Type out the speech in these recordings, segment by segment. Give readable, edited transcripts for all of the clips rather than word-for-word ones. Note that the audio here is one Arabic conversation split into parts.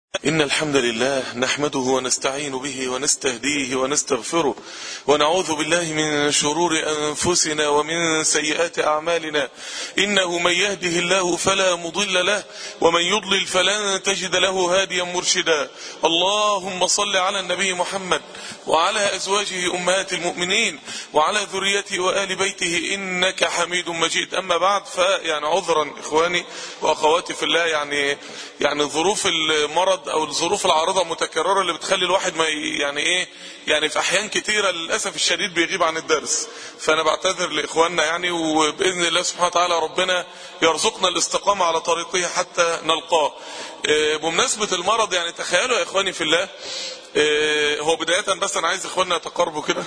إن الحمد لله نحمده ونستعين به ونستهديه ونستغفره ونعوذ بالله من شرور أنفسنا ومن سيئات أعمالنا. إنه من يهده الله فلا مضل له ومن يضلل فلن تجد له هاديا مرشدا. اللهم صل على النبي محمد وعلى أزواجه أمهات المؤمنين وعلى ذريته وآل بيته إنك حميد مجيد. أما بعد، فيعني عذرا إخواني وأخواتي في الله، يعني ظروف المرض او الظروف العارضه متكرره اللي بتخلي الواحد ما يعني في احيان كتيره للاسف الشديد بيغيب عن الدرس. فانا بعتذر لاخواننا وباذن الله سبحانه وتعالى ربنا يرزقنا الاستقامه على طريقه حتى نلقاه. بمناسبه المرض، تخيلوا يا اخواني في الله، هو بدايه بس انا عايز اخواننا يتقاربوا كده،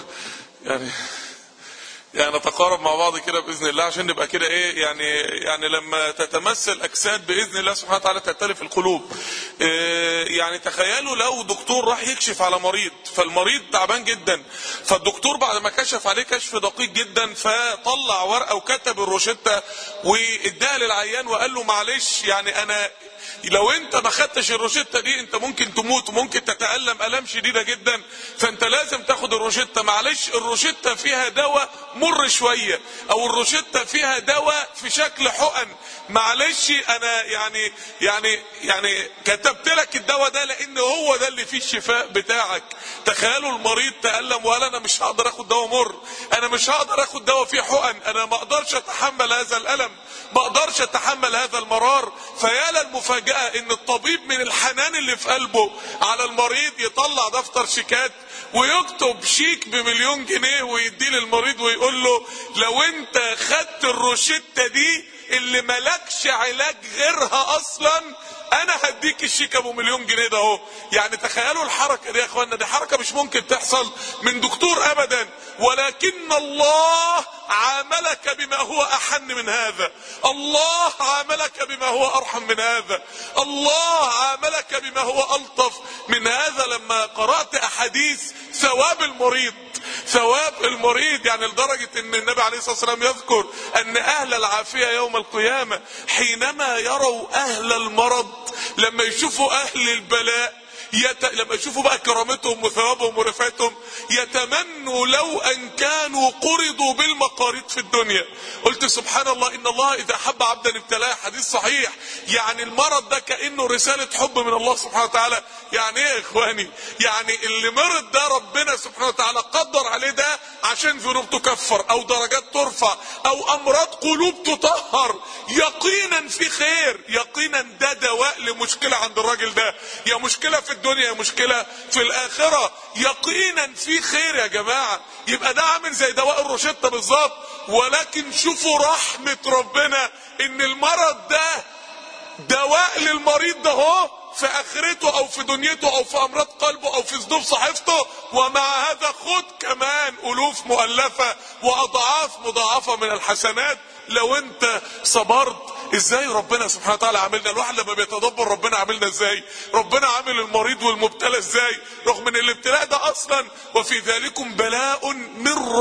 نتقارب مع بعض كده باذن الله عشان نبقى كده يعني لما تتمثل اجساد باذن الله سبحانه وتعالى تختلف القلوب. تخيلوا لو دكتور راح يكشف على مريض، فالمريض تعبان جدا، فالدكتور بعد ما كشف عليه كشف دقيق جدا فطلع ورقه وكتب الروشته واداها للعيان وقال له معلش، انا لو انت ما خدتش الروشته دي انت ممكن تموت وممكن تتألم الام شديده جدا، فانت لازم تاخد الروشته. معلش الروشته فيها دواء مر شويه، او الروشته فيها دواء في شكل حقن، معلش انا يعني كتبت لك الدواء ده لان هو ده اللي فيه الشفاء بتاعك. تخيلوا المريض تألم وقال انا مش هقدر اخد دواء مر، انا مش هقدر اخد دواء فيه حقن، انا ما اقدرش اتحمل هذا الالم، ما اقدرش اتحمل هذا المرار. فيا للمفاجأة ان الطبيب من الحنان اللي في قلبه على المريض يطلع دفتر شيكات ويكتب شيك ب1,000,000 جنيه ويديه للمريض ويقول له لو انت خدت الروشتة دي اللي ملكش علاج غيرها اصلا انا هديك الشيك ب1,000,000 جنيه ده اهو. تخيلوا الحركة دي يا اخوانا، دي حركة مش ممكن تحصل من دكتور ابدا، ولكن الله عاملك بما هو احن من هذا، الله عاملك بما هو ارحم من هذا، الله عاملك بما هو الطف من هذا. لما قرأت احاديث ثواب المريض لدرجة ان النبي عليه الصلاة والسلام يذكر ان اهل العافية يوم القيامة حينما يروا اهل المرض، لما يشوفوا اهل البلاء، لما يشوفوا بقى كرامتهم وثوابهم ورفعتهم، يتمنوا لو ان كانوا قرضوا بالمقاريض في الدنيا. قلت سبحان الله، ان الله اذا حب عبدا ابتلاه، حديث صحيح. المرض ده كأنه رسالة حب من الله سبحانه وتعالى. ايه يا اخواني؟ اللي مرض ده ربنا سبحانه وتعالى قدر عليه ده عشان ذنوب تكفر او درجات ترفع او امراض قلوب تطهر. يقينا في خير، يقينا ده دواء لمشكلة عند الراجل ده، يا مشكلة في الدنيا يا مشكلة في الاخرة، يقينا في خير يا جماعة. يبقى ده عامل زي دواء الروشتة بالظبط. ولكن شوفوا رحمة ربنا ان المرض ده دواء للمريض ده هو في اخرته او في دنيته او في امراض قلبه او في صدور صحيفته، ومع هذا خد كمان الوف مؤلفة واضعاف مضاعفة من الحسنات لو انت صبرت. ازاي ربنا سبحانه وتعالى عاملنا؟ الواحد لما بيتدبر ربنا عاملنا ازاي، ربنا عامل المريض والمبتلى ازاي، رغم ان الابتلاء ده اصلا وفي ذلكم بلاء من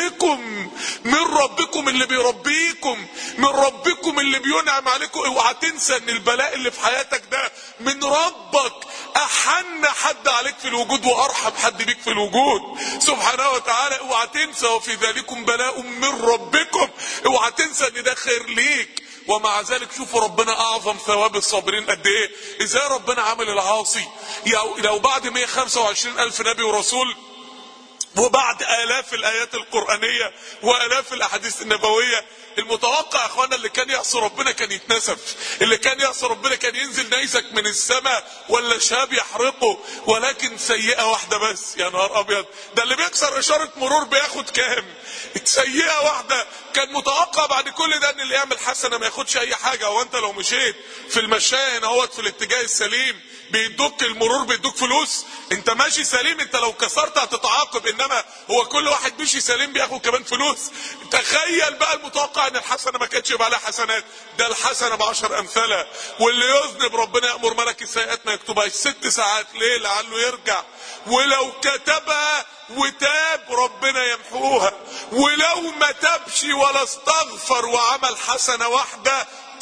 ربكم اللي بيربيكم، من ربكم اللي بينعم عليكم. اوعى تنسى ان البلاء اللي في حياتك ده من ربك، احن حد عليك في الوجود وارحم حد بيك في الوجود سبحانه وتعالى. اوعى تنسى وفي ذلكم بلاء من ربكم، اوعى تنسى ان ده خير ليك. ومع ذلك شوفوا ربنا اعظم ثواب الصابرين قد ايه. ازاي ربنا عامل العاصي لو بعد 125,000 نبي ورسول وبعد آلاف الآيات القرآنية وآلاف الأحاديث النبوية، المتوقع يا اخوانا اللي كان يعصي ربنا كان يتنسف، اللي كان يعصي ربنا كان ينزل نيزك من السماء ولا شهاب يحرقه. ولكن سيئة واحدة بس، يا نهار ابيض، ده اللي بيكسر اشارة مرور بياخد كام؟ سيئة واحدة. كان متوقع بعد كل ده ان اللي يعمل حسنة ما ياخدش اي حاجة. وانت لو مشيت في المشاية هنا هوت في الاتجاه السليم بيدوك المرور، بيدوك فلوس، انت ماشي سليم، انت لو كسرت هتتعاقب، انما هو كل واحد ماشي سليم بياخد كمان فلوس. تخيل بقى المتوقع ان الحسنة ما كانتش يبقى عليها حسنات، ده الحسنة ب10 امثالها. واللي يذنب ربنا يأمر ملك السيئات ما يكتبهاش 6 ساعات ليه؟ لعله يرجع. ولو كتبها وتاب ربنا يمحوها، ولو ما تابش ولا استغفر وعمل حسنة واحدة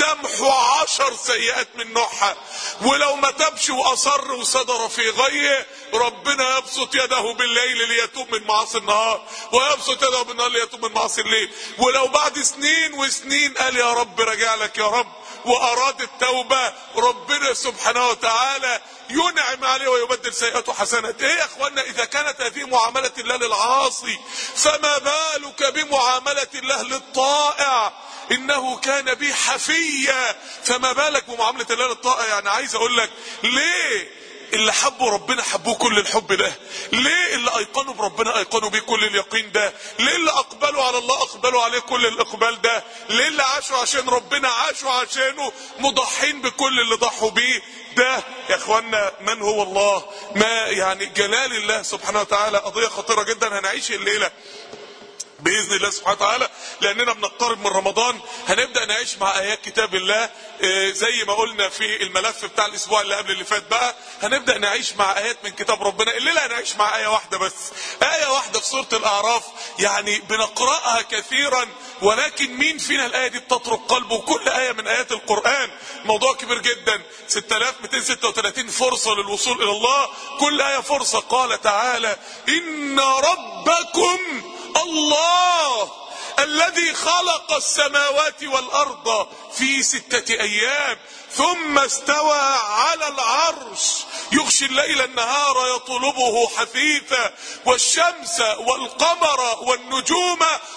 تمحو 10 سيئات من نوعها. ولو ما تبش واصر وصدر في غيه، ربنا يبسط يده بالليل ليتوب من معاصي النهار، ويبسط يده بالنهار ليتوب من معاصي الليل. ولو بعد سنين وسنين قال يا رب راجع لك يا رب واراد التوبة، ربنا سبحانه وتعالى ينعم عليه ويبدل سيئاته حسنات. ايه يا اخوانا، اذا كانت هذه معاملة الله للعاصي، فما بالك بمعاملة الله للطائع؟ انه كان بي حفيا. فما بالك بمعاملة الله للطائع؟ يعني عايز اقول لك ليه اللي حبوا ربنا حبوه كل الحب ده؟ ليه اللي ايقنوا بربنا ايقنوا بيه كل اليقين ده؟ ليه اللي اقبلوا على الله اقبلوا عليه كل الاقبال ده؟ ليه اللي عاشوا عشان ربنا عاشوا عشانه مضحين بكل اللي ضحوا بيه ده؟ يا اخوانا من هو الله؟ ما يعني جلال الله سبحانه وتعالى قضية خطيرة جدا هنعيش الليلة باذن الله سبحانه وتعالى، لاننا بنقترب من رمضان. هنبدا نعيش مع ايات كتاب الله زي ما قلنا في الملف بتاع الاسبوع اللي قبل اللي فات. بقى هنبدا نعيش مع ايات من كتاب ربنا. الليله هنعيش مع ايه واحده بس، ايه واحده في سوره الاعراف. يعني بنقراها كثيرا، ولكن مين فينا الايه دي بتطرق قلبه؟ وكل ايه من ايات القران موضوع كبير جدا، 6236 فرصه للوصول الى الله، كل ايه فرصه. قال تعالى: ان ربكم الله الذي خلق السماوات والأرض في 6 أيام ثم استوى على العرش يغشي الليل النهار يطلبه حثيثا والشمس والقمر والنجوم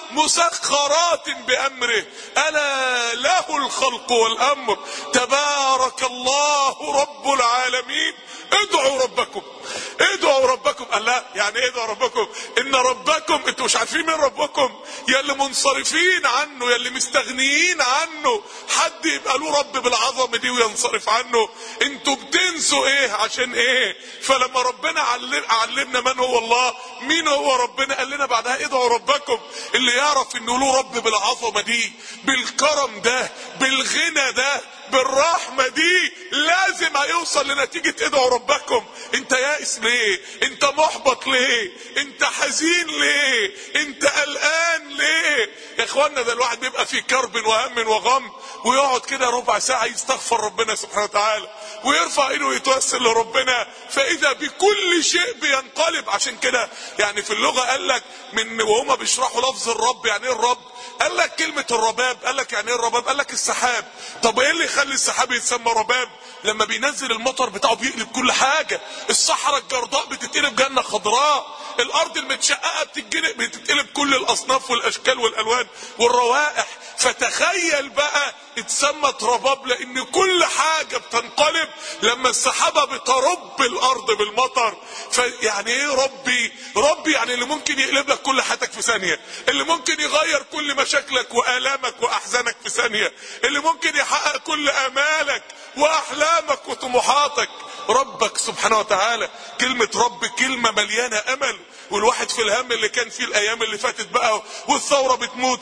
مسخرات بأمره ألا له الخلق والأمر تبارك الله رب العالمين ادعوا ربكم. ادعوا ربكم. قال لا، يعني ايه ادعوا ربكم؟ ان ربكم انتوا مش عارفين مين ربكم؟ يا اللي منصرفين عنه، يا اللي مستغنيين عنه. حد يبقى له رب بالعظمه دي وينصرف عنه؟ انتوا بتنسوا ايه عشان ايه؟ فلما ربنا علمنا من هو الله، مين هو ربنا، قال لنا بعدها ادعوا ربكم. اللي يعرف انه له رب بالعظمه دي، بالكرم ده، بالغنى ده، بالرحمة دي، لازم هيوصل لنتيجة ادعوا ربكم. انت يائس ليه؟ انت محبط ليه؟ انت حزين ليه؟ انت قلقان ليه؟ يا اخوانا ده الواحد بيبقى في كرب وهم وغم ويقعد كده ربع ساعة يستغفر ربنا سبحانه وتعالى ويرفع ايده ويتوسل لربنا، فاذا بكل شيء بينقلب. عشان كده يعني في اللغة قال لك من وهما بيشرحوا لفظ الرب، يعني ايه الرب؟ قال لك كلمة الرباب. قال لك يعني ايه الرباب؟ قال لك السحاب. طب ايه اللي يخلي السحاب يتسمى رباب؟ لما بينزل المطر بتاعه بيقلب كل حاجة. الصحراء الجرداء بتتقلب جنة خضراء، الارض المتشققة بتتقلب كل الاصناف والاشكال والالوان والروائح. فتخيل بقى اتسمت رباب لان كل حاجة بتنقلب لما السحابة بترب الارض بالمطر. فيعني ايه ربي؟ ربي يعني اللي ممكن يقلب لك كل حياتك في ثانية، اللي ممكن يغير كل مشاكلك وآلامك واحزانك في ثانية، اللي ممكن يحقق كل امالك واحلامك وطموحاتك. ربك سبحانه وتعالى. كلمة رب كلمة مليانة امل، والواحد في الهم اللي كان فيه الايام اللي فاتت بقى والثورة بتموت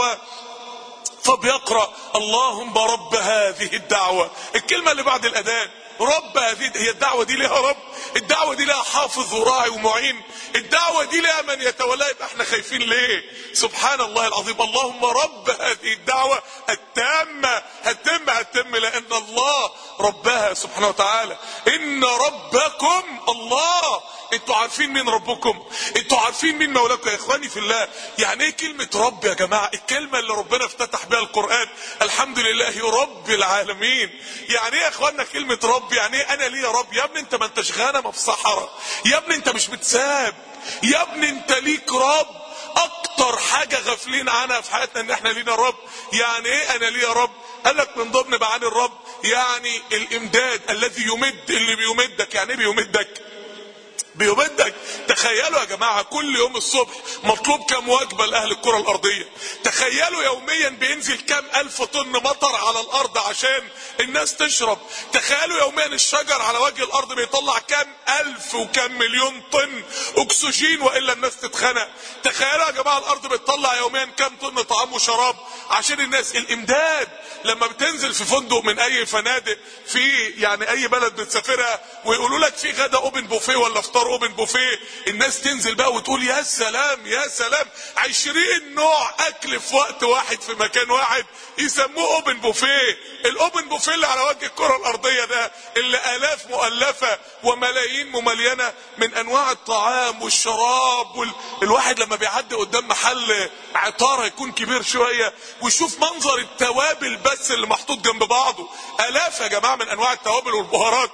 فبيقرأ اللهم رب هذه الدعوة. الكلمة اللي بعد الأذان رب هذه، هي الدعوة دي لها رب؟ الدعوة دي لها حافظ وراعي ومعين؟ الدعوة دي لها من يتولى؟ يبقى احنا خايفين ليه؟ سبحان الله العظيم. اللهم رب هذه الدعوة التامة. هتتم لأن الله ربها سبحانه وتعالى. إن ربكم الله. انتوا عارفين مين ربكم؟ انتوا عارفين مين مولاكم يا اخواني في الله؟ يعني ايه كلمة رب يا جماعة؟ الكلمة اللي ربنا افتتح بها القرآن الحمد لله رب العالمين. يعني ايه يا اخوانا كلمة رب؟ يعني ايه انا ليه يا رب؟ يا ابني انت ما انتش غنم في صحراء، يا ابني انت مش متساب، يا ابني انت ليك رب. اكتر حاجة غافلين عنها في حياتنا ان احنا لينا رب. يعني ايه انا ليه يا رب؟ قال لك من ضمن معاني الرب يعني الامداد، الذي يمد، اللي بيمدك. يعني ايه بيمدك؟ بيمدك. تخيلوا يا جماعة كل يوم الصبح مطلوب كام وجبة لأهل الكرة الأرضية؟ تخيلوا يوميا بينزل كام ألف طن مطر على الأرض عشان الناس تشرب. تخيلوا يوميا الشجر على وجه الأرض بيطلع كام ألف وكام مليون طن أكسجين وإلا الناس تتخنق. تخيلوا يا جماعة الأرض بتطلع يوميا كام طن طعام وشراب عشان الناس. الإمداد لما بتنزل في فندق من أي فنادق في يعني أي بلد بتسافرها ويقولوا لك في غدا أوبن بوفيه ولا فطار فطار اوبن بوفيه، الناس تنزل بقى وتقول يا سلام يا سلام، 20 نوع اكل في وقت واحد في مكان واحد، يسموه اوبن بوفيه. الاوبن بوفيه اللي على وجه الكره الارضيه ده، اللي الاف مؤلفه وملايين مملينه من انواع الطعام والشراب. الواحد لما بيعدي قدام محل عطاره يكون كبير شويه ويشوف منظر التوابل بس اللي محطوط جنب بعضه، الاف يا جماعه من انواع التوابل والبهارات.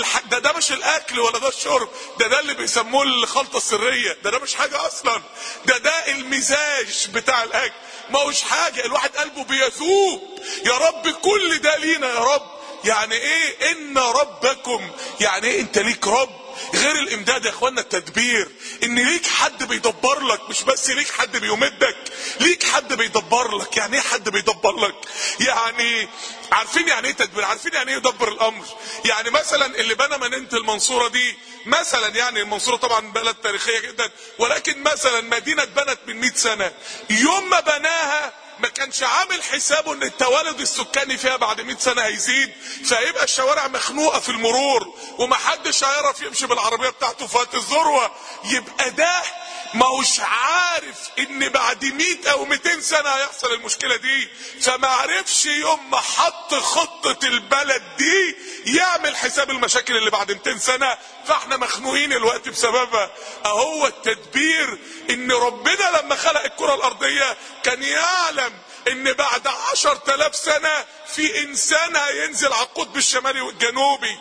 ده مش الاكل ولا ده الشرب، ده اللي بيسموه الخلطه السريه، ده مش حاجه اصلا، ده المزاج بتاع الاكل، ما هوش حاجه. الواحد قلبه بيذوب، يا رب كل ده لينا يا رب. يعني ايه ان ربكم؟ يعني ايه انت ليك رب غير الامداد يا اخوانا؟ التدبير، ان ليك حد بيدبر لك، مش بس ليك حد بيمدك، ليك حد بيدبر لك. يعني ايه حد بيدبر لك؟ يعني عارفين يعني ايه تدبير؟ عارفين يعني ايه يدبر الامر؟ يعني مثلا اللي بنى مدينه المنصوره دي مثلا، يعني المنصوره طبعا بلد تاريخيه جدا، ولكن مثلا مدينه اتبنت من 100 سنه، يوم ما بناها ما كانش عامل حسابه ان التوالد السكاني فيها بعد 100 سنه هيزيد، فهيبقى الشوارع مخنوقه في المرور ومحدش هيعرف يمشي بالعربيه بتاعته في وقت الذروه. يبقى ده ما هوش عارف ان بعد 100 او 200 سنه هيحصل المشكله دي، فما عرفش يوم ما حط خطه البلد دي يعمل حساب المشاكل اللي بعد 200 سنه، فاحنا مخنوقين الوقت بسببها. اهو التدبير، ان ربنا لما خلق الكره الارضيه كان يعلم ان بعد 10,000 سنة في انسان هينزل على القطب الشمالي والجنوبي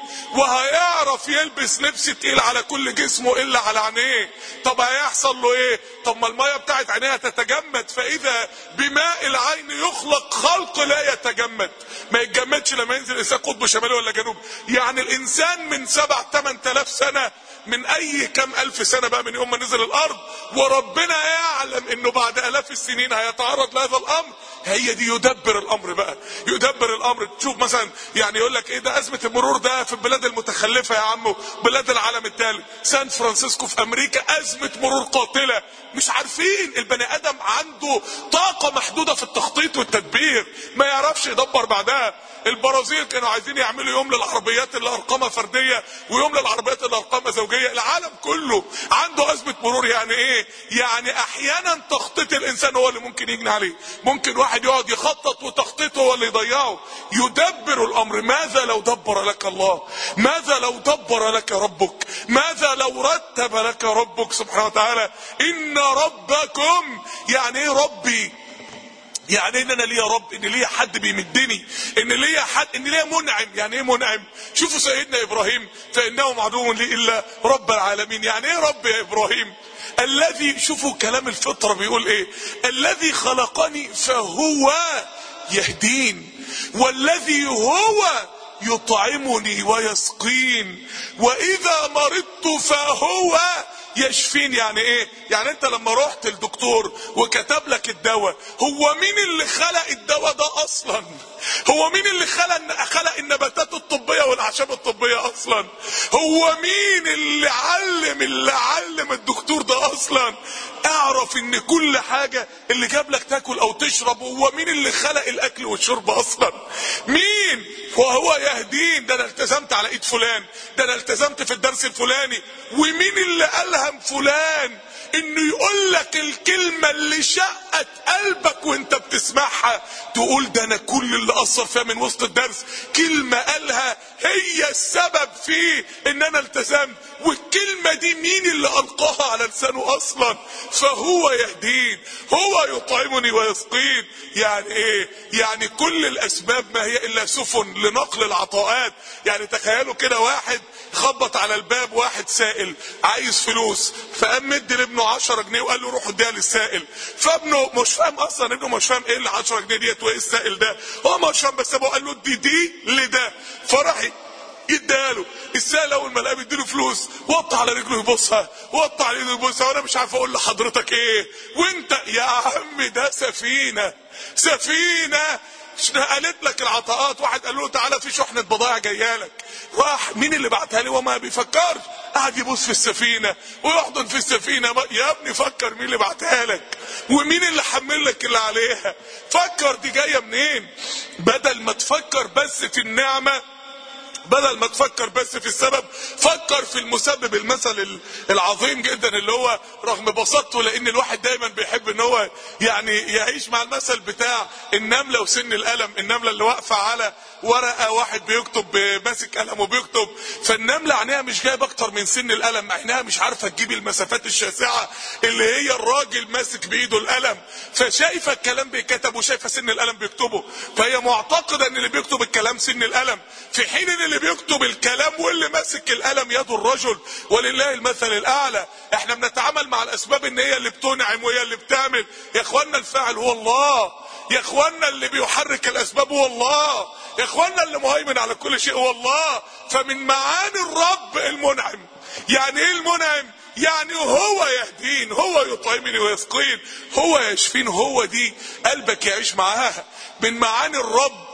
وهيعرف يلبس لبس تقيل على كل جسمه الا على عينيه. طب هيحصل له ايه؟ طب ما المية بتاعت عينيها تتجمد، فاذا بماء العين يخلق خلق لا يتجمد، ما يتجمدش لما ينزل انسان قطب شمالي ولا جنوبي. يعني الانسان من 7-8,000 سنة، من اي كم الف سنة بقى من يوم ما نزل الارض، وربنا يعلم انه بعد الاف السنين هيتعرض لهذا الامر. هي دي يدبر الامر بقى، يدبر الامر. تشوف مثلا يعني يقول لك ايه ده ازمة المرور ده في البلاد المتخلفة يا عمو، بلاد العالم الثالث، سان فرانسيسكو في امريكا ازمة مرور قاتلة. مش عارفين، البني ادم عنده طاقة محدودة في التخطيط والتدبير، ما يعرفش يدبر بعدها. البرازيل كانوا عايزين يعملوا يوم للعربيات اللي ارقامها فرديه ويوم للعربيات اللي ارقامها زوجيه. العالم كله عنده ازمه مرور. يعني ايه؟ يعني احيانا تخطيط الانسان هو اللي ممكن يجني عليه، ممكن واحد يقعد يخطط وتخطيطه هو اللي يضيعه. يدبر الامر. ماذا لو دبر لك الله؟ ماذا لو دبر لك ربك؟ ماذا لو رتب لك ربك سبحانه وتعالى؟ ان ربكم. يعني ايه ربي؟ يعني ان انا ليا رب، ان ليا حد بيمدني، ان ليا حد، ان ليا منعم. يعني ايه منعم؟ شوفوا سيدنا ابراهيم، فانه عدو لي الا رب العالمين. يعني ايه رب يا ابراهيم؟ الذي، شوفوا كلام الفطره بيقول ايه، الذي خلقني فهو يهدين، والذي هو يطعمني ويسقين، واذا مرضت فهو يشفين. يعني ايه؟ يعني انت لما رحت الدكتور وكتب لك الدواء، هو مين اللي خلق الدواء ده اصلا؟ هو مين اللي خلق النباتات الطبية والاعشاب الطبية اصلا؟ هو مين اللي علم الدكتور ده اصلا؟ اعرف ان كل حاجة اللي جاب لك تاكل او تشرب، هو مين اللي خلق الاكل والشرب اصلا؟ مين؟ وهو يهدين. ده انا التزمت على ايد فلان، ده انا التزمت في الدرس الفلاني. ومين اللي الهم فلان انه يقول لك الكلمة اللي شقت قلبك وانت بتسمعها، تقول ده انا كل اللي اثر فيها من وسط الدرس كلمة قالها هي السبب في ان انا التزمت. والكلمة دي مين اللي القاها على لسانه اصلا؟ فهو يهدين، هو يطعمني ويسقين. يعني ايه؟ يعني كل الاسباب ما هي الا سفن لنقل العطاءات. يعني تخيلوا كده واحد خبط على الباب، واحد سائل عايز فلوس، فقام مدي لابنه 10 جنيه وقال له روح اديها للسائل. فابنه مش فاهم اصلا، ابنه مش فاهم ايه ال 10 جنيه ديت وايه السائل ده، هو مش فاهم، بس ابوه قال له دي لده، فراح يديها له. السائل اول ما لقى بيديله فلوس وقع على رجله يبصها، وقع على ايده يبصها، وانا مش عارف اقول لحضرتك ايه. وانت يا عم ده سفينه نقلت لك العطاءات. واحد قال له تعالى في شحنه بضائع جايه لك، راح مين اللي بعتها لي وما بيفكرش، قاعد يبص في السفينه ويحضن في السفينه. يا ابني فكر مين اللي بعتها لك ومين اللي حمل لك اللي عليها. فكر دي جايه منين، بدل ما تفكر بس في النعمه بدل ما تفكر بس في السبب فكر في المسبب. المثل العظيم جدا اللي هو رغم بساطته، لان الواحد دايما بيحب ان هو يعني يعيش مع المثل بتاع النملة وسن القلم. النملة اللي واقفة على ورقة، واحد بيكتب ماسك قلم وبيكتب، فالنملة عينيها مش جايب اكتر من سن القلم، عينيها مش عارفة تجيب المسافات الشاسعة اللي هي الراجل ماسك بايده القلم، فشايفة الكلام بيتكتب وشايفة سن القلم بيكتبه، فهي معتقدة ان اللي بيكتب الكلام سن القلم، في حين ان اللي بيكتب الكلام واللي ماسك القلم يد الرجل. ولله المثل الاعلى. احنا بنتعامل مع الاسباب ان هي اللي بتنعم وهي اللي بتعمل. يا اخوانا الفاعل هو الله، يا اخوانا اللي بيحرك الاسباب هو الله، يا اخوانا اللي مهيمن على كل شيء هو الله. فمن معاني الرب المنعم. يعني ايه المنعم؟ يعني هو يهدين، هو يطعمني ويسقين، هو يشفين، هو دي قلبك يعيش معاها. من معاني الرب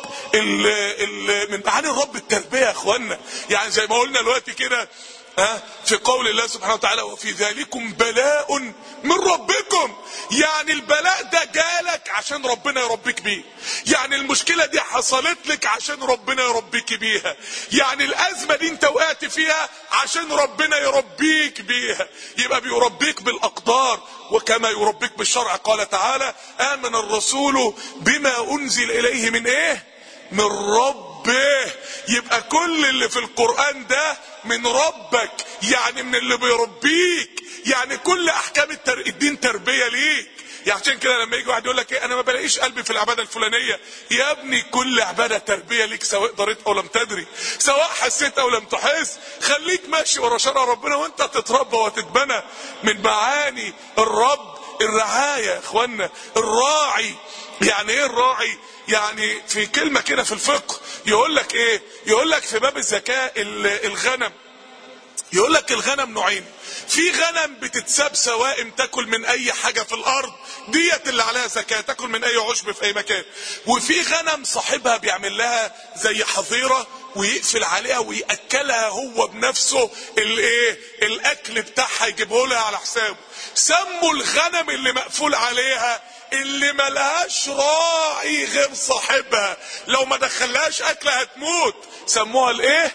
من معاني الرب التربية يا اخوانا. يعني زي ما قلنا دلوقتي كده في قول الله سبحانه وتعالى وفي ذلكم بلاء من ربكم. يعني البلاء ده جالك عشان ربنا يربيك بيه، يعني المشكلة دي حصلت لك عشان ربنا يربيك بيها، يعني الأزمة دي انت وقعت فيها عشان ربنا يربيك بيها. يبقى بيربيك بالأقدار وكما يربيك بالشرع. قال تعالى آمن الرسول بما أنزل إليه من ايه؟ من ربه. يبقى كل اللي في القرآن ده من ربك، يعني من اللي بيربيك. يعني كل احكام الدين تربية ليك. يعني عشان كده لما يجي واحد يقول لك ايه انا ما بلاقيش قلبي في العبادة الفلانية، يا ابني كل عبادة تربية ليك، سواء دريت او لم تدري، سواء حسيت او لم تحس. خليك ماشي ورا شرع ربنا وانت تتربى وتتبنى. من معاني الرب الرعاية يا اخوانا. الراعي يعني ايه الراعي؟ يعني في كلمة كده في الفقه يقول لك ايه؟ يقول لك في باب الزكاة الغنم، يقول لك الغنم نوعين. في غنم بتتساب سوائم تاكل من اي حاجة في الارض، ديت اللي عليها زكاة، تاكل من اي عشب في اي مكان. وفي غنم صاحبها بيعمل لها زي حظيرة ويقفل عليها ويأكلها هو بنفسه الايه؟ الاكل بتاعها يجيبه لها على حسابه. سموا الغنم اللي مقفول عليها اللي ملهاش راعي غير صاحبها، لو ما دخلهاش اكل هتموت، سموها الايه؟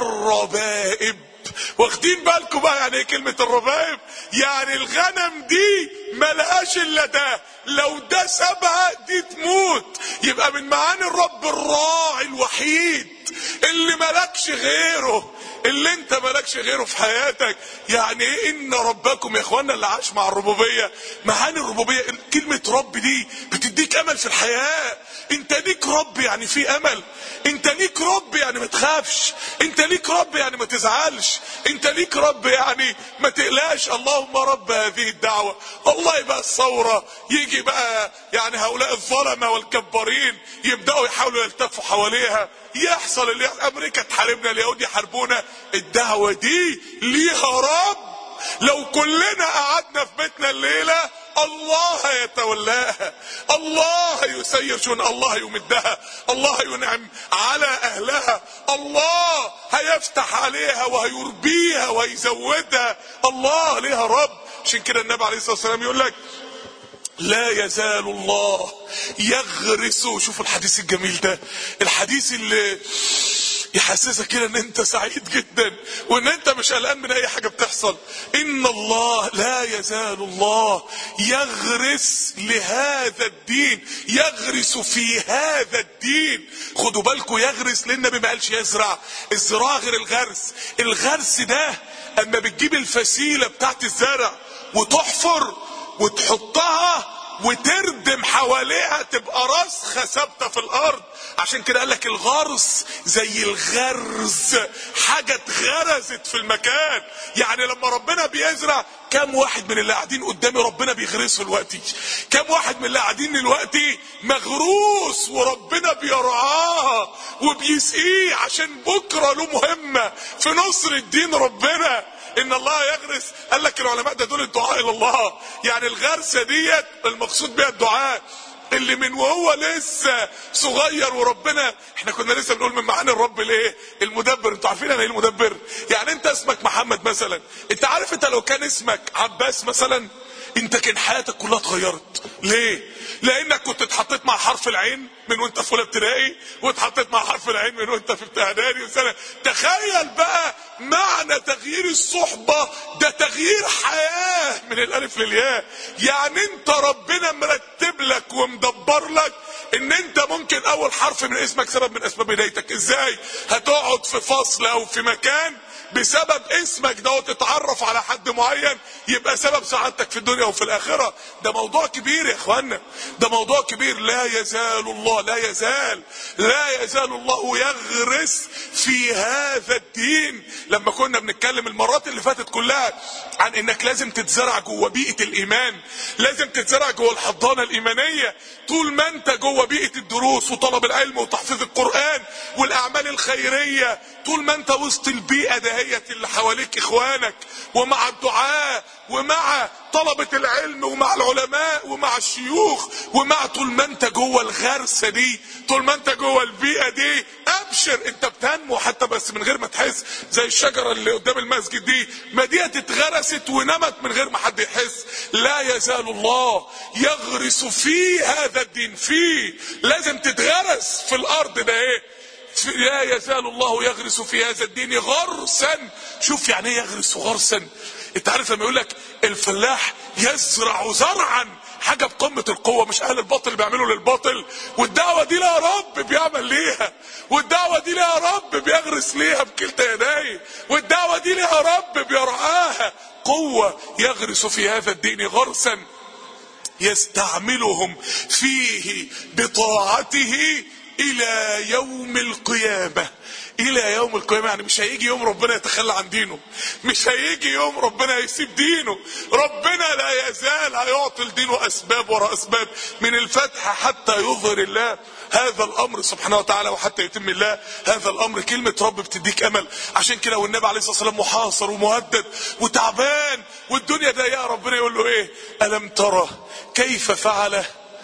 الربائب. واخدين بالكم بقى يعني ايه كلمة الربائب؟ يعني الغنم دي ملهاش الا ده، لو ده سابها دي تموت. يبقى من معاني الرب الراعي الوحيد اللي ملكش غيره، اللي انت ملكش غيره في حياتك. يعني ايه ان ربكم يا اخوانا؟ اللي عاش مع الربوبية، معاني الربوبية، كلمة رب دي بتديك امل في الحياة. انت ليك رب يعني في امل، انت ليك رب يعني ما تخافش، انت ليك رب يعني ما تزعلش، انت ليك رب يعني ما تقلقش. اللهم رب هذه الدعوة. والله يبقى الثورة يجي بقى يعني هؤلاء الظلمة والكبارين يبدأوا يحاولوا يلتفوا حواليها، يحصل اللي امريكا تحاربنا، اليهود يحاربونا. الدعوة دي ليها رب. لو كلنا قعدنا في بيتنا الليلة الله يتولاها، الله يسير شؤون، الله يمدها، الله ينعم على اهلها، الله هيفتح عليها وهيربيها وهيزودها. الله ليها رب. عشان كده النبي عليه الصلاة والسلام يقول لك لا يزال الله يغرس. شوفوا الحديث الجميل ده، الحديث اللي يحسسك كده ان انت سعيد جدا وان انت مش قلقان من اي حاجة بتحصل. ان الله لا يزال الله يغرس لهذا الدين، يغرس في هذا الدين. خدوا بالكم يغرس، لان النبي ما قالش يزرع. الزراعة غير الغرس. الغرس ده اما بتجيب الفسيلة بتاعت الزرع وتحفر وتحطها وتردم حواليها تبقى راسخة ثابتة في الارض. عشان كده قالك الغرس زي الغرز، حاجة اتغرزت في المكان. يعني لما ربنا بيزرع، كم واحد من اللي قاعدين قدامي ربنا بيغرسه دلوقتي؟ كم واحد من اللي قاعدين دلوقتي مغروس وربنا بيرعاه وبيسقيه عشان بكرة له مهمة في نصر الدين ربنا. ان الله يغرس، قال لك العلماء ده دول الدعاء الى الله. يعني الغرسة ديت المقصود بها الدعاء اللي من وهو لسه صغير وربنا. احنا كنا لسه بنقول من معاني الرب الايه؟ المدبر. انتوا عارفين انا ايه المدبر؟ يعني انت اسمك محمد مثلا، انت عارف انت لو كان اسمك عباس مثلا انت كان حياتك كلها اتغيرت. ليه؟ لانك كنت اتحطيت مع حرف العين من وانت في اولى ابتدائي، واتحطيت مع حرف العين من وانت في اعدادي وسنه. تخيل بقى معنى تغيير الصحبه، ده تغيير حياه من الالف للياء. يعني انت ربنا مرتب لك ومدبر لك ان انت ممكن اول حرف من اسمك سبب من اسباب هدايتك. ازاي؟ هتقعد في فصل او في مكان بسبب اسمك ده تتعرف على حد معين يبقى سبب سعادتك في الدنيا وفي الاخره. ده موضوع كبير يا اخوانا، ده موضوع كبير. لا يزال الله، لا يزال الله يغرس في هذا الدين. لما كنا بنتكلم المرات اللي فاتت كلها عن انك لازم تتزرع جوه بيئه الايمان، لازم تتزرع جوه الحضانه الايمانيه. طول ما انت جوه بيئه الدروس وطلب العلم وتحفيظ القران والاعمال الخيريه، طول ما انت وسط البيئه دهيت اللي حواليك اخوانك ومع الدعاء ومع طلبة العلم ومع العلماء ومع الشيوخ ومع، طول ما انت جوه الغرسة دي، طول ما انت جوه البيئة دي، ابشر انت بتنمو حتى بس من غير ما تحس. زي الشجرة اللي قدام المسجد دي، ما دي اتغرست ونمت من غير ما حد يحس. لا يزال الله يغرس في هذا الدين، فيه لازم تتغرس في الارض ده ايه. لا يزال الله يغرس في هذا الدين غرسا. شوف يعني ايه يغرس غرسا؟ انت عارف لما يقول لك الفلاح يزرع زرعا، حاجه بقمه القوه، مش اهل الباطل بيعملوا للباطل، والدعوه دي لها رب بيعمل ليها، والدعوه دي لها رب بيغرس ليها بكلتا يديه، والدعوه دي لها رب بيرعاها. قوه يغرس في هذا الدين غرسا يستعملهم فيه بطاعته الى يوم القيامة. الى يوم القيامة يعني مش هيجي يوم ربنا يتخلى عن دينه، مش هيجي يوم ربنا يسيب دينه. ربنا لا يزال هيعطي لدينه اسباب وراء اسباب من الفتح حتى يظهر الله هذا الامر سبحانه وتعالى وحتى يتم الله هذا الامر. كلمة رب بتديك امل. عشان كده والنبي عليه الصلاة والسلام محاصر ومهدد وتعبان والدنيا ضيقة، ربنا يقول له ايه؟ الم ترى كيف فعل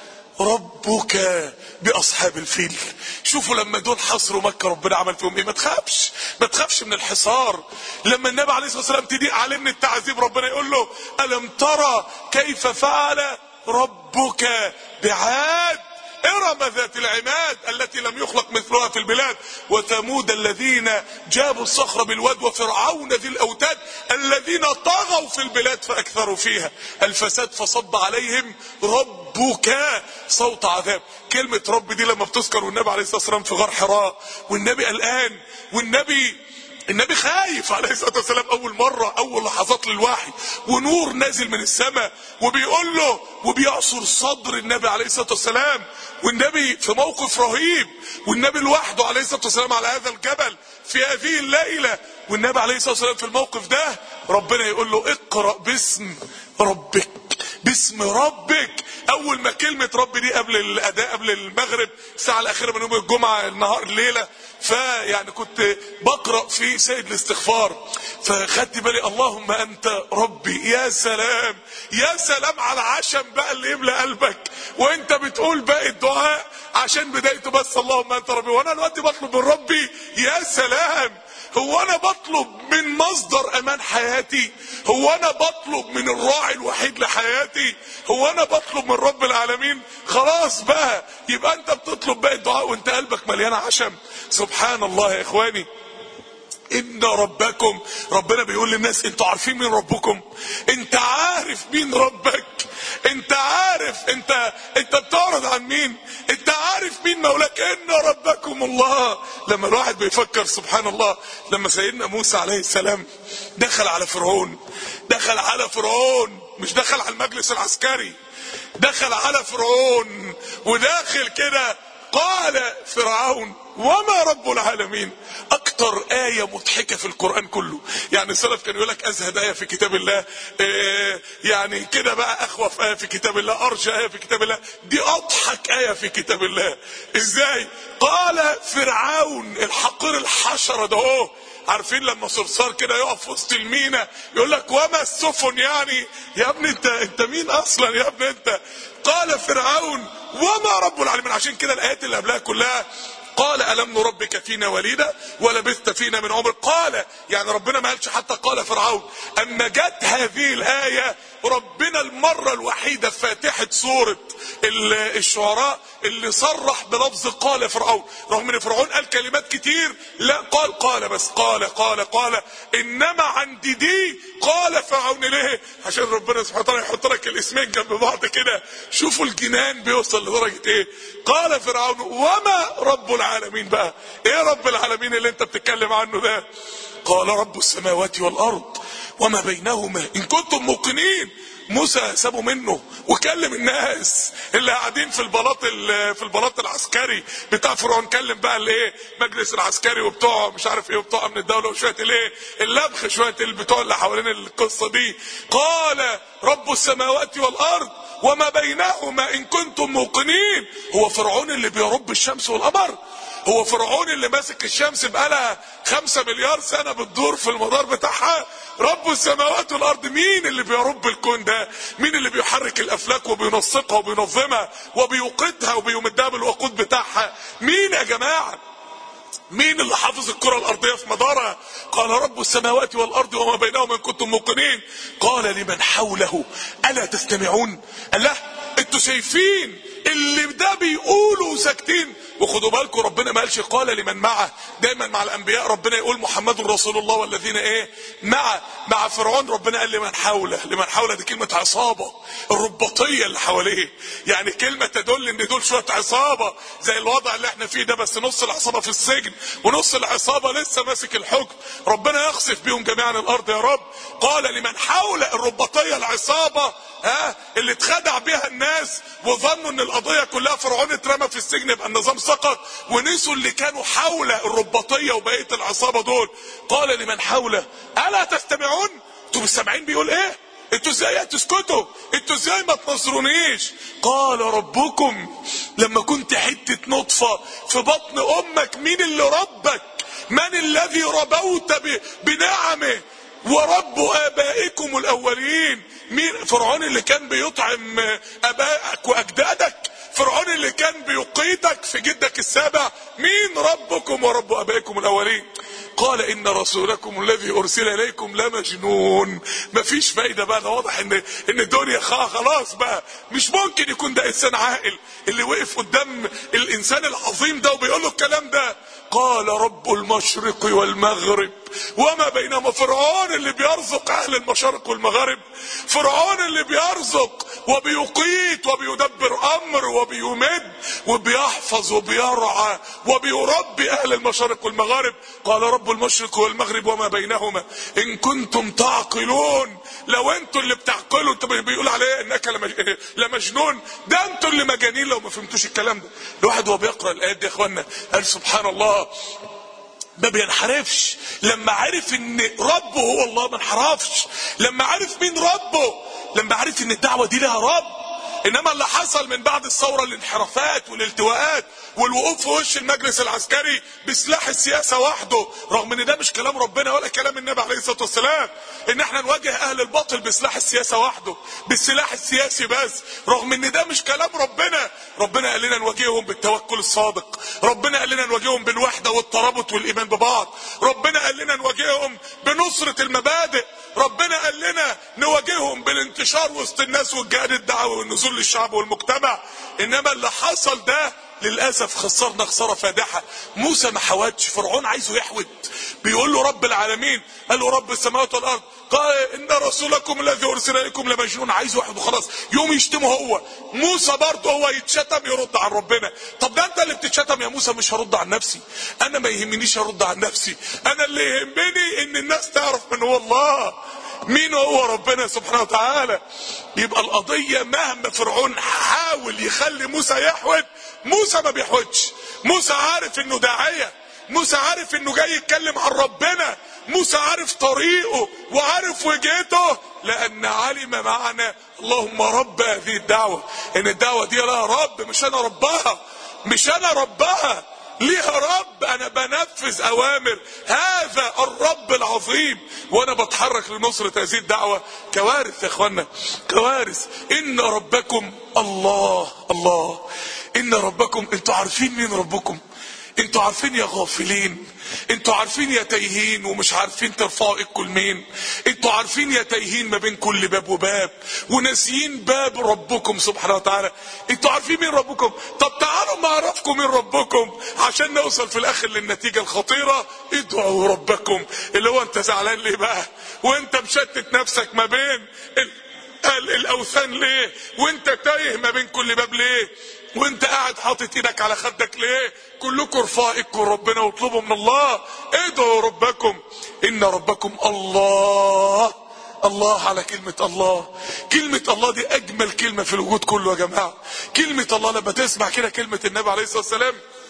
ربك باصحاب الفيل. شوفوا لما دول حصروا مكة ربنا عمل فيهم ايه. ما تخافش من الحصار. لما النبي عليه الصلاة والسلام تضيق عليه من التعذيب، ربنا يقول له الم ترى كيف فعل ربك بعاد ارم ذات العماد التي لم يخلق مثلها في البلاد وثمود الذين جابوا الصخر بالواد وفرعون ذي الاوتاد الذين طغوا في البلاد فاكثروا فيها الفساد فصب عليهم ربك صوت عذاب. كلمة رب دي لما بتذكر والنبي عليه الصلاة والسلام في غار حراء والنبي قلقان والنبي خايف عليه الصلاة والسلام، اول لحظات للوحي ونور نازل من السماء وبيقول له وبيعصر صدر النبي عليه الصلاة والسلام، والنبي في موقف رهيب، والنبي لوحده عليه الصلاة والسلام على هذا الجبل في هذه الليلة، والنبي عليه الصلاة والسلام في الموقف ده ربنا يقول له اقرأ باسم ربك، باسم ربك. اول ما كلمة رب دي قبل الاداء قبل المغرب الساعة الاخيرة من يوم الجمعة النهار الليلة، فيعني كنت بقرأ في سيد الاستغفار فخدت بالي اللهم انت ربي. يا سلام يا سلام على العشم بقى اللي يملى قلبك وانت بتقول باقي الدعاء عشان بدايته بس اللهم انت ربي. وانا دلوقتي بطلب من ربي. يا سلام، هو انا بطلب من مصدر امان حياتي؟ هو انا بطلب من الراعي الوحيد لحياتي؟ هو انا بطلب من رب العالمين؟ خلاص بقى يبقى انت بتطلب باقي الدعاء وانت قلبك مليان عشم. سبحان الله يا اخواني. ان ربكم، ربنا بيقول للناس انتوا عارفين مين ربكم؟ انت عارف مين ربك؟ انت عارف انت بتعرض عن مين؟ انت عارف مين مولاك؟ ان ربكم الله. لما الواحد بيفكر سبحان الله، لما سيدنا موسى عليه السلام دخل على فرعون مش دخل على المجلس العسكري، دخل على فرعون وداخل كده قال فرعون وما رب العالمين. اكتر آية مضحكة في القرآن كله. يعني السلف كان يقول لك ازهد آية في كتاب الله، يعني كده بقى اخوف آية في كتاب الله، ارجى آية في كتاب الله، دي اضحك آية في كتاب الله. ازاي؟ قال فرعون الحقير الحشرة ده اهو، عارفين لما صرصار كده يقف في وسط المينا يقول لك وما السفن، يعني يا ابني انت مين اصلا يا ابني انت؟ قال فرعون وما رب العالمين. عشان كده الايات اللي قبلها كلها قال ألم نربك فينا وليدا ولبثت فينا من عمرك. قال يعني ربنا ما قالش حتى قال فرعون. اما جت هذه الآية ربنا المرة الوحيدة في فاتحة سورة الشعراء اللي صرح بلفظ قال فرعون، رغم ان فرعون قال كلمات كتير، لا قال بس قال انما عندي دي قال فرعون. ليه؟ عشان ربنا سبحانه وتعالى يحط لك الاسمين جنب بعض كده، شوفوا الجنان بيوصل لدرجة ايه. قال فرعون وما رب العالمين. بقى ايه رب العالمين اللي انت بتتكلم عنه ده؟ قال رب السماوات والارض وما بينهما ان كنتم موقنين. موسى سابوا منه وكلم الناس اللي قاعدين في البلاط العسكري بتاع فرعون. كلم بقى الايه مجلس العسكري وبتوع مش عارف ايه وبتوع امن الدوله وشويه الايه اللبخ شويه البتوع اللي حوالين القصه دي. قال رب السماوات والارض وما بينهما ان كنتم موقنين. هو فرعون اللي بيرب الشمس والقمر؟ هو فرعون اللي ماسك الشمس بقالها 5 مليار سنة بتدور في المدار بتاعها؟ رب السماوات والارض مين اللي بيرب الكون ده؟ مين اللي بيحرك الافلاك وبينسقها وبينظمها وبيوقدها وبيمدها بالوقود بتاعها؟ مين يا جماعة؟ مين اللي حافظ الكرة الارضية في مدارها؟ قال رب السماوات والارض وما بينهما ان كنتم موقنين. قال لمن حوله الا تستمعون؟ قال له انتوا شايفين اللي ده بيقولوا ساكتين؟ وخدوا بالكم ربنا ما قالش قال لمن معه. دايما مع الانبياء ربنا يقول محمد رسول الله والذين ايه معه. مع فرعون ربنا قال لمن حوله. لمن حوله دي كلمه عصابه، الرباطيه اللي حواليه، يعني كلمه تدل ان دول شويه عصابه زي الوضع اللي احنا فيه ده، بس نص العصابه في السجن ونص العصابه لسه ماسك الحكم. ربنا يخسف بيهم جميعا الارض يا رب. قال لمن حوله، الرباطيه العصابه اللي اتخدع بيها الناس وظنوا ان القضيه كلها فرعون اترمى في السجن يبقى النظام سقط، ونسوا اللي كانوا حول الرباطيه وبقيه العصابه دول. قال لمن حوله الا تستمعون؟ انتوا مش سامعين بيقول ايه؟ انتوا ازاي هتسكتوا؟ انتوا ازاي ما تنصرونيش؟ قال ربكم لما كنت حته نطفه في بطن امك مين اللي ربك؟ من الذي ربوت بنعمه ورب ابائكم الاولين؟ مين؟ فرعون اللي كان بيطعم ابائك واجدادك؟ فرعون اللي كان بيقيتك في جدك السابع؟ مين ربكم ورب ابائكم الاولين؟ قال ان رسولكم الذي ارسل اليكم لمجنون. مفيش فايده بقى، ده واضح ان الدنيا خلاص بقى مش ممكن يكون ده انسان عاقل اللي وقف قدام الانسان العظيم ده وبيقول له الكلام ده. قال رب المشرق والمغرب وما بينهما. فرعون اللي بيرزق اهل المشارق والمغارب، فرعون اللي بيرزق وبيقيت وبيدبر امر وبيمد وبيحفظ وبيرعى وبيربي اهل المشارق والمغارب. قال رب المشرق والمغرب وما بينهما ان كنتم تعقلون. لو انتوا اللي بتعقلوا، انت بيقول عليه انك لمجنون، ده انتوا اللي مجانين لو ما فهمتوش الكلام ده. الواحد وهو بيقرا الايات دي يا اخوانا قال سبحان الله ما بينحرفش. لما عرف ان ربه هو الله ما انحرفش. لما عرف مين ربه، لما عرف ان الدعوه دي لها رب. انما اللي حصل من بعد الثوره الانحرافات والالتواءات والوقوف في وش المجلس العسكري بسلاح السياسه وحده، رغم ان ده مش كلام ربنا ولا كلام النبي عليه الصلاه والسلام، ان احنا نواجه اهل الباطل بسلاح السياسه وحده، بالسلاح السياسي بس، رغم ان ده مش كلام ربنا. ربنا قال لنا نواجههم بالتوكل الصادق، ربنا قال لنا نواجههم بالوحده والترابط والايمان ببعض، ربنا قال لنا نواجههم بنصره المبادئ، ربنا قال لنا نواجههم بالانتشار وسط الناس والجهاد الدعوي والنزول للشعب والمجتمع. انما اللي حصل ده للاسف خسرنا خساره فادحه. موسى ما حاولش، فرعون عايزه يحود، بيقول له رب العالمين، قال له رب السماوات والارض، قال ان رسولكم الذي ارسل اليكم لمجنون. عايزه يحود وخلاص، يوم يشتمه هو. موسى برضه هو يتشتم يرد عن ربنا. طب ده انت اللي بتتشتم يا موسى. مش هرد عن نفسي، انا ما يهمنيش ارد عن نفسي، انا اللي يهمني ان الناس تعرف من هو الله، مين هو ربنا سبحانه وتعالى. يبقى القضيه مهما فرعون حاول يخلي موسى يحود، موسى ما بيحودش. موسى عارف انه داعيه، موسى عارف انه جاي يتكلم عن ربنا، موسى عارف طريقه وعارف وجهته، لان علم معنى اللهم رب هذه الدعوه، ان الدعوه دي لها رب، مش انا ربها، مش انا ربها، ليها رب، انا بنفذ اوامر هذا الرب العظيم وانا بتحرك لنصرة هذه الدعوة. كوارث يا اخوانا، كوارث. ان ربكم الله، الله ان ربكم. انتوا عارفين مين ربكم؟ انتوا عارفين يا غافلين، انتوا عارفين يا تايهين ومش عارفين ترفعوا ايدكم لمين، انتوا عارفين يا تايهين ما بين كل باب وباب وناسيين باب ربكم سبحانه وتعالى. انتوا عارفين مين ربكم؟ طب تعالوا ما اعرفكم مين ربكم عشان نوصل في الاخر للنتيجة الخطيرة. ادعوا ربكم. اللي هو انت زعلان ليه بقى وانت مشتت نفسك ما بين الاوثان ليه، وانت تايه ما بين كل باب ليه، وانت قاعد حاطط ايدك على خدك ليه؟ كلكم ارفعوا ايدكم ربنا واطلبوا من الله. ادعوا ربكم ان ربكم الله. الله على كلمة الله. كلمة الله دي اجمل كلمة في الوجود كله يا جماعة. كلمة الله لما تسمع كده كلمة النبي عليه الصلاة والسلام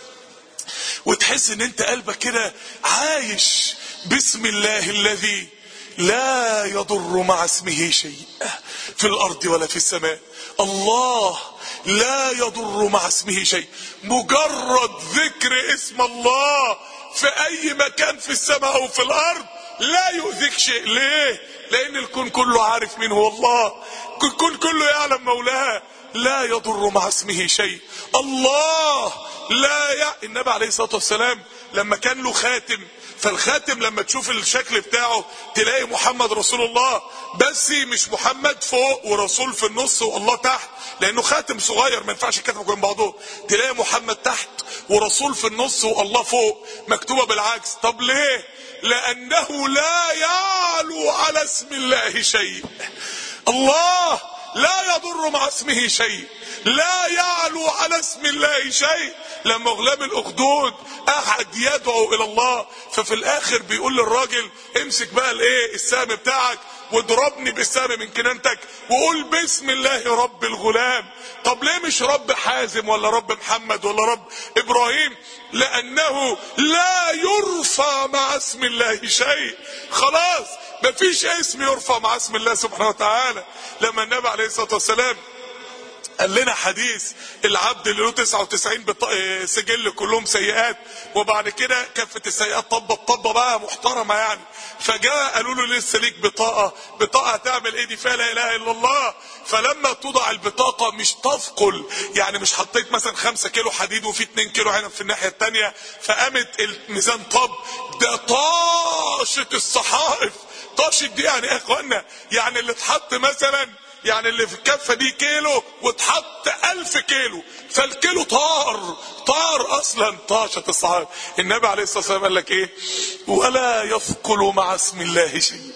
وتحس ان انت قلبك كده عايش بسم الله الذي لا يضر مع اسمه شيء في الارض ولا في السماء. الله لا يضر مع اسمه شيء. مجرد ذكر اسم الله في اي مكان في السماء او في الارض لا يؤذيك شيء. ليه؟ لان الكون كله عارف مين هو الله، الكون كله يعلم مولاه. لا يضر مع اسمه شيء. الله لا النبي عليه الصلاة والسلام لما كان له خاتم، فالخاتم لما تشوف الشكل بتاعه تلاقي محمد رسول الله، بس مش محمد فوق ورسول في النص والله تحت، لانه خاتم صغير ما ينفعش يتكتبوا جنب بعضهم. تلاقي محمد تحت ورسول في النص والله فوق، مكتوبه بالعكس. طب ليه؟ لانه لا يعلو على اسم الله شيء. الله لا يضر مع اسمه شيء، لا يعلو على اسم الله شيء. لما غلام الاخدود قعد يدعو الى الله، ففي الاخر بيقول للراجل امسك بقى الايه السهم بتاعك واضربني بالسهم من كنانتك وقول بسم الله رب الغلام. طب ليه مش رب حازم ولا رب محمد ولا رب ابراهيم؟ لانه لا يرفع مع اسم الله شيء. خلاص مفيش اسم يرفع مع اسم الله سبحانه وتعالى. لما النبي عليه الصلاة والسلام قال لنا حديث العبد اللي له 99 سجل كلهم سيئات، وبعد كده كفة السيئات طبة بقى محترمة يعني، فجاء قالوا له لسه ليك بطاقة هتعمل ايه دي فيها لا اله الا الله. فلما توضع البطاقة مش تثقل، يعني مش حطيت مثلا 5 كيلو حديد وفي 2 كيلو عنب في الناحية التانية فقامت الميزان ده طاشت الصحائف. طاشت دي يعني ايه يا اخوانا؟ يعني اللي اتحط مثلا، يعني اللي في الكفة دي كيلو واتحط 1000 كيلو، فالكيلو طار اصلا. طاشت الصحابة. النبي عليه الصلاة والسلام قال لك ايه؟ ولا يثقل مع اسم الله شيء.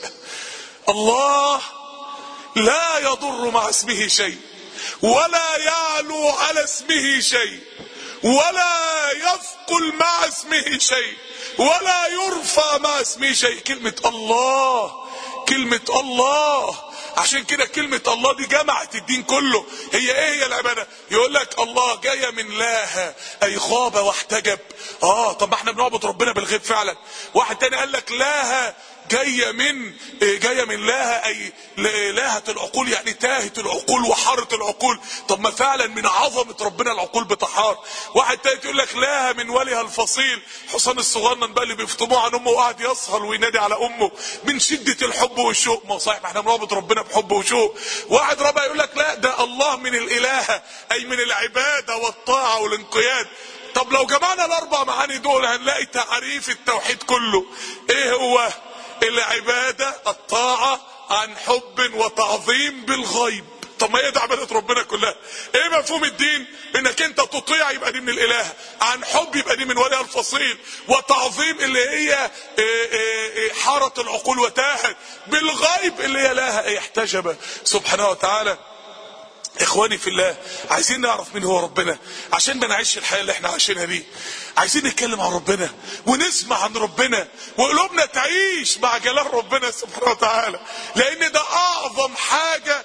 الله لا يضر مع اسمه شيء، ولا يعلو على اسمه شيء، ولا يثقل مع اسمه شيء، ولا يرفع مع اسمه شيء. كلمة الله، كلمة الله. عشان كده كلمة الله دي جمعت الدين كله. هي ايه هي العبادة؟ يقول لك الله جاية من لاها اي غاب واحتجب. طب ما احنا بنعبد ربنا بالغيب فعلا. واحد تاني قال لك لاها جاية من لاها اي لاهة العقول، يعني تاهت العقول وحارت العقول. طب ما فعلا من عظمة ربنا العقول بتحار. واحد تاني يقول لك لاها من وليها الفصيل، حسام الصغنن بقى اللي بيفطموه عن امه وقعد يسهر وينادي على امه من شدة الحب والشوق. ما صحيح احنا بنعبد ربنا بحب وشوق. واحد رابع يقول لك لا ده الله من الالهة اي من العبادة والطاعة والانقياد. طب لو جمعنا الاربع معاني دول هنلاقي تعريف التوحيد كله. ايه هو؟ العبادة الطاعة عن حب وتعظيم بالغيب. طب ما هي ده عبادة ربنا كلها. ايه مفهوم الدين؟ انك انت تطيع يبقى دي من الاله، عن حب يبقى دي من ولي الفصيل، وتعظيم اللي هي حارت العقول وتاهت، بالغيب اللي هي لها احتجب سبحانه وتعالى. اخواني في الله، عايزين نعرف مين هو ربنا عشان ما نعيش الحياة اللي احنا عايشينها دي. عايزين نتكلم عن ربنا ونسمع عن ربنا وقلوبنا تعيش مع جلال ربنا سبحانه وتعالى، لان ده اعظم حاجة.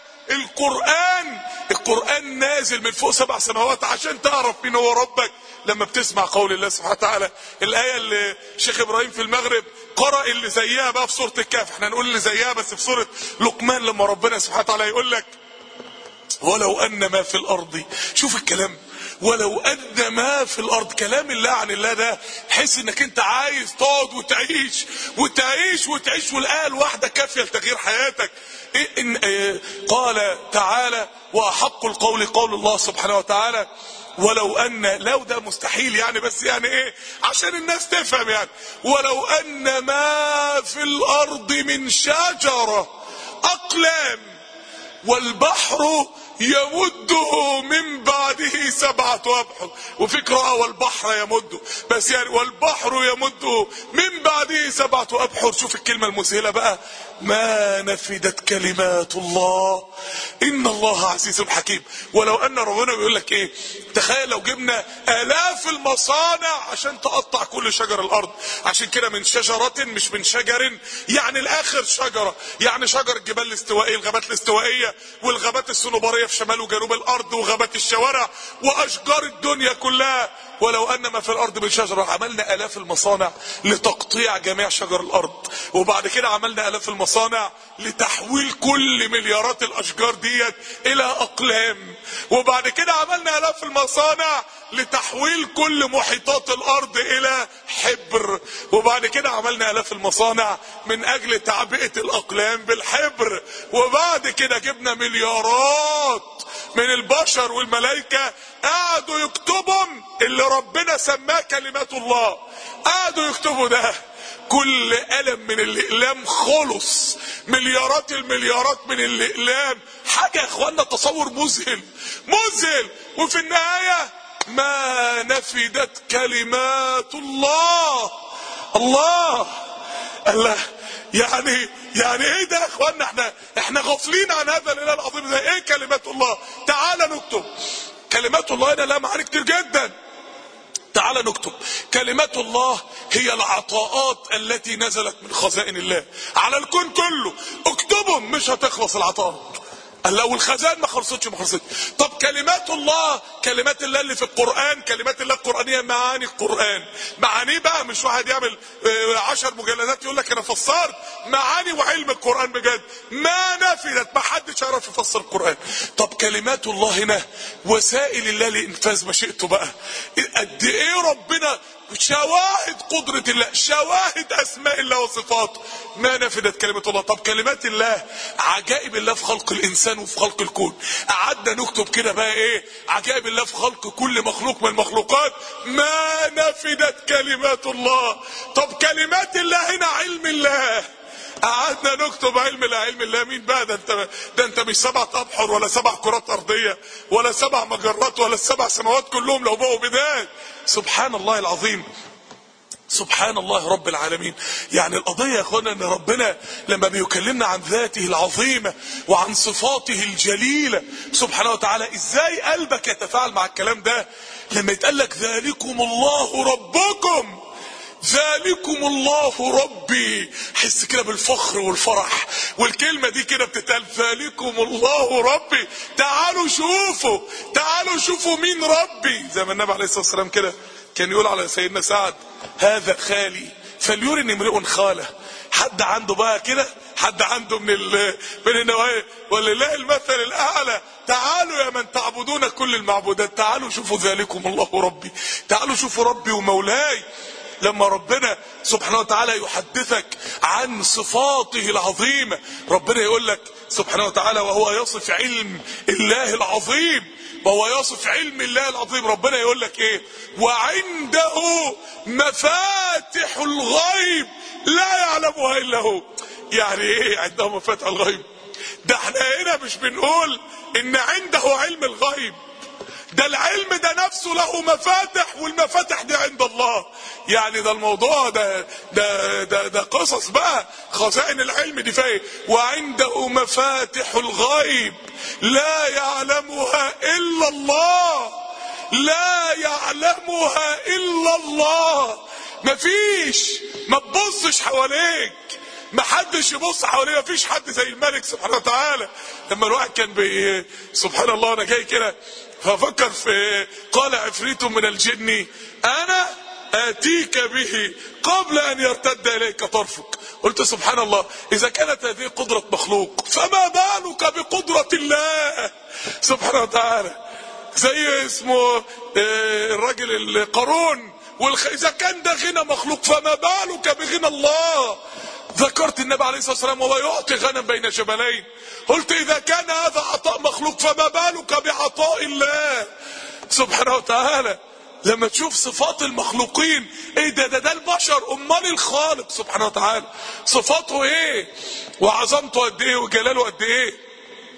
القرآن نازل من فوق 7 سماوات عشان تعرف مين هو ربك. لما بتسمع قول الله سبحانه وتعالى، الآية اللي الشيخ إبراهيم في المغرب قرأ اللي زيها بقى في سورة الكهف، احنا نقول اللي زيها بس في سورة لقمان، لما ربنا سبحانه وتعالى يقول لك ولو أن ما في الأرض. شوف الكلام، ولو أن ما في الأرض. كلام الله عن الله ده تحس انك انت عايز تقعد وتعيش والآية الواحدة كافية لتغيير حياتك. قال تعالى وأحق القول قول الله سبحانه وتعالى ولو ان، لو ده مستحيل يعني، بس يعني ايه عشان الناس تفهم يعني، ولو ان ما في الارض من شجرة اقلام والبحر يمده من بعده 7 أبحر، وفي قراءة والبحر يمده، بس يعني والبحر يمده من بعده 7 أبحر. شوف الكلمة المذهلة بقى، ما نفدت كلمات الله إن الله عزيز حكيم. ولو أن ربنا بيقول لك إيه، تخيل لو جبنا آلاف المصانع عشان تقطع كل شجر الأرض. عشان كده من شجرة مش من شجر، يعني الآخر شجرة، يعني شجر الجبال الاستوائية، الغابات الاستوائية والغابات الصنوبرية في شمال وجنوب الأرض وغابات الشوارع وأشجار الدنيا كلها. ولو أن ما في الأرض من شجرة، عملنا آلاف المصانع لتقطيع جميع شجر الأرض، وبعد كده عملنا آلاف المصانع لتحويل كل مليارات الأشجار ديت إلى أقلام، وبعد كده عملنا آلاف المصانع لتحويل كل محيطات الأرض إلى حبر، وبعد كده عملنا آلاف المصانع من أجل تعبئة الأقلام بالحبر، وبعد كده جبنا مليارات من البشر والملائكة قعدوا يكتبهم اللي ربنا سماه كلمات الله، قعدوا يكتبوا ده. كل قلم من الأقلام خلص، مليارات المليارات من الأقلام، حاجة يا اخوانا تصور مذهل مذهل. وفي النهاية ما نفدت كلمات الله. الله يعني ايه ده يا اخوانا؟ احنا غافلين عن هذا الاله العظيم. زي ايه كلمات الله؟ تعال نكتب كلمات الله. هنا لها معاني كتير جدا. تعال نكتب كلمات الله هي العطاءات التي نزلت من خزائن الله على الكون كله. اكتبهم، مش هتخلص العطاءات. لو الخزائن ما خلصتش. طب كلمات الله، كلمات الله اللي في القرآن، كلمات الله القرآنية، معاني القرآن، معانيه بقى مش واحد يعمل 10 مجلدات يقول لك انا فسرت معاني وعلم القرآن بجد. ما نفدت، ما حدش يعرف يفسر القرآن. طب كلمات الله هنا وسائل الله لإنفاذ مشيئته بقى. قد ايه ربنا شواهد قدرة الله، شواهد اسماء الله وصفاته. ما نفدت كلمة الله. طب كلمات الله، عجائب الله في خلق الانسان وفي خلق الكون. قعدنا نكتب كده بقى ايه عجائب الله في خلق كل مخلوق من المخلوقات. ما نفدت كلمات الله. طب كلمات الله هنا علم الله. قعدنا نكتب علم الله. علم الله مين بقى؟ ده انت مش 7 أبحر ولا 7 كرات ارضيه ولا 7 مجرات ولا ال7 سماوات كلهم لو بقوا بدايه. سبحان الله العظيم، سبحان الله رب العالمين. يعني القضية يا اخوانا ان ربنا لما بيكلمنا عن ذاته العظيمة وعن صفاته الجليلة سبحانه وتعالى، ازاي قلبك يتفاعل مع الكلام ده لما يتقال لك ذلكم الله ربكم، ذلكم الله ربي. حس كده بالفخر والفرح، والكلمة دي كده بتتقال ذلكم الله ربي. تعالوا شوفوا، تعالوا شوفوا مين ربي. زي ما النبي عليه الصلاة والسلام كده كان يقول على سيدنا سعد هذا خالي فليرني امرئ خاله. حد عنده بقى كده، حد عنده من النوايا. ولله المثل الاعلى. تعالوا يا من تعبدون كل المعبودات، تعالوا شوفوا ذلكم الله ربي، تعالوا شوفوا ربي ومولاي. لما ربنا سبحانه وتعالى يحدثك عن صفاته العظيمة، ربنا يقول لك سبحانه وتعالى وهو يصف علم الله العظيم، وهو يصف علم الله العظيم، ربنا يقول لك ايه؟ وعنده مفاتح الغيب لا يعلمها الا هو. يعني ايه عنده مفاتح الغيب؟ ده احنا هنا مش بنقول ان عنده علم الغيب، ده العلم ده نفسه له مفاتح، والمفاتح دي عند الله. يعني ده الموضوع ده قصص بقى. خزائن العلم دي فيه. وعنده مفاتح الغيب لا يعلمها الا الله، لا يعلمها الا الله. مفيش، ما تبصش حواليك، ما حدش يبص حواليه، مفيش حد زي الملك سبحانه وتعالى. لما الواحد كان سبحان الله انا جاي كده ففكر في قال عفريت من الجن انا اتيك به قبل ان يرتد اليك طرفك. قلت سبحان الله، اذا كانت هذه قدرة مخلوق فما بالك بقدرة الله سبحانه وتعالى. زي اسمه الراجل القارون، اذا كان ده غنى مخلوق فما بالك بغنى الله. ذكرت النبي عليه الصلاة والسلام وهو يعطي غنم بين جبلين، قلت اذا كان هذا عطاء مخلوق فما بالك بعطاء الله. سبحانه وتعالى. لما تشوف صفات المخلوقين، ايه ده البشر، امال الخالق سبحانه وتعالى صفاته ايه وعظمته قد ايه وجلاله قد ايه.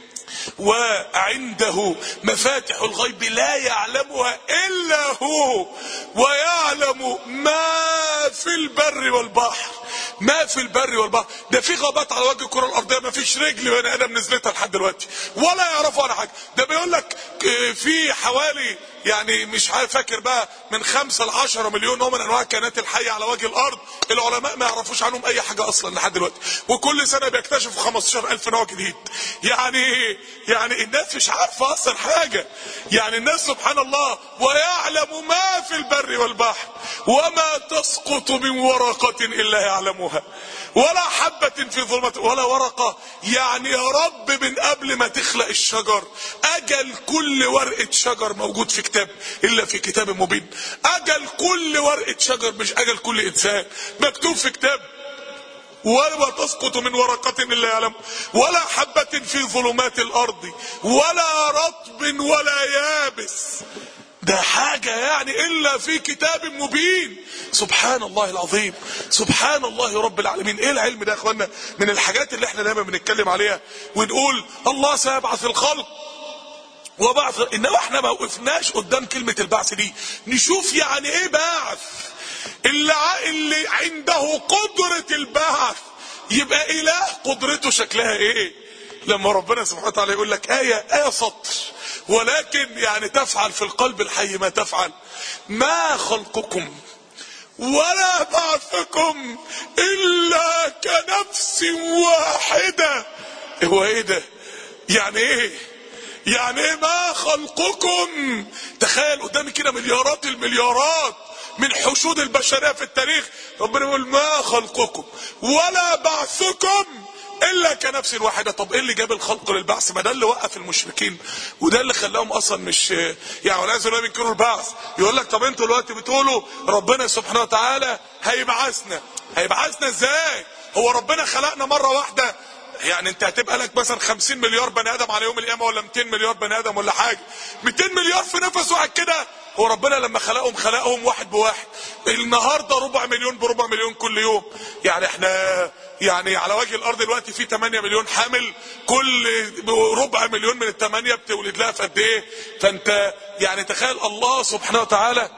وعنده مفاتح الغيب لا يعلمها الا هو، ويعلم ما في البر والبحر. ما في البر والبحر، ده في غابات على وجه الكره الارضيه ما فيش رجل بني ادم نزلتها لحد دلوقتي ولا يعرفوا عنها حاجه. ده بيقول لك في حوالي يعني مش عارف فاكر بقى من 5 ل 10 مليون نوع من انواع الكائنات الحيه على وجه الارض، العلماء ما يعرفوش عنهم اي حاجه اصلا لحد دلوقتي، وكل سنه بيكتشفوا 15,000 نوع جديد. يعني الناس مش عارفه اصلا حاجه. يعني الناس سبحان الله، ويعلم ما في البر والبحر وما تسقط من ورقه الا يعلمها ولا حبه في ظلمات ولا ورقه. يعني يا رب من قبل ما تخلق الشجر اجل كل ورقه شجر موجود في كتاب الا في كتاب مبين. اجل كل ورقه شجر مش اجل كل انسان مكتوب في كتاب. ولا تسقط من ورقة إلا يعلم ولا حبة في ظلمات الأرض ولا رطب ولا يابس. ده حاجة يعني إلا في كتاب مبين. سبحان الله العظيم، سبحان الله رب العالمين. إيه العلم ده يا أخوانا؟ من الحاجات اللي احنا دايما بنتكلم عليها ونقول الله سيبعث الخلق وبعث، إنما احنا ما وقفناش قدام كلمة البعث دي نشوف يعني إيه بعث. اللي عنده قدرة البعث يبقى إله قدرته شكلها إيه؟ لما ربنا سبحانه وتعالى يقول لك آية سطر ولكن يعني تفعل في القلب الحي ما تفعل. ما خلقكم ولا بعثكم إلا كنفس واحدة. هو إيه ده؟ يعني إيه؟ يعني إيه ما خلقكم؟ تخيل قدامي كده مليارات المليارات من حشود البشرية في التاريخ، ربنا يقول ما خلقكم ولا بعثكم الا كنفس واحدة. طب ايه اللي جاب الخلق للبعث؟ ما ده اللي وقف المشركين وده اللي خلاهم اصلا مش يعني ولا يزالوا ينكروا البعث. يقول لك طب انتوا دلوقتي بتقولوا ربنا سبحانه وتعالى هيبعثنا ازاي؟ هو ربنا خلقنا مرة واحدة؟ يعني انت هتبقى لك مثلا 50 مليار بني ادم على يوم القيامة ولا 200 مليار بني ادم ولا حاجة، 200 مليار في نفس واحد كده. هو ربنا لما خلقهم واحد بواحد. النهارده ربع مليون بربع مليون كل يوم. يعني احنا يعني على وجه الارض دلوقتي في 8 مليون حامل، كل ربع مليون من ال8 بتولد لها في قد ايه؟ فانت يعني تخيل الله سبحانه وتعالى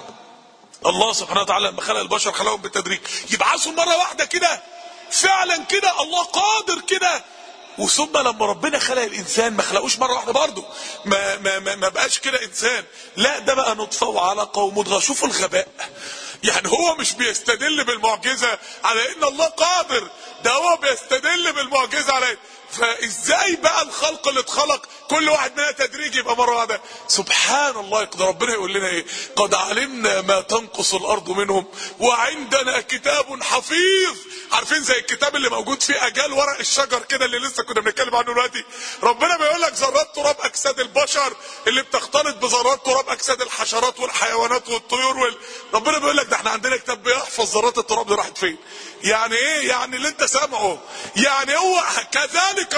لما خلق البشر خلقهم بالتدريج، يبعثوا مره واحده كده فعلا كده. الله قادر كده. وثم لما ربنا خلق الانسان ما خلقوش مره واحده برضه، ما بقاش كده انسان، لا ده بقى نطفه وعلقه ومضغه. شوفوا الغباء. يعني هو مش بيستدل بالمعجزه على ان الله قادر، ده هو بيستدل بالمعجزه على فازاي بقى الخلق اللي اتخلق كل واحد منها تدريجي يبقى مره واحده. سبحان الله. يقدر ربنا يقول لنا ايه؟ قد علمنا ما تنقص الارض منهم وعندنا كتاب حفيظ. عارفين زي الكتاب اللي موجود فيه اجال ورق الشجر كده اللي لسه كنا بنتكلم عنه دلوقتي. ربنا بيقول لك ذرات تراب اجساد البشر اللي بتختلط بذرات تراب اجساد الحشرات والحيوانات والطيور ربنا بيقول لك ده احنا عندنا كتاب بيحفظ ذرات التراب دي راحت فين. يعني ايه؟ يعني اللي انت سامعه. يعني هو كذلك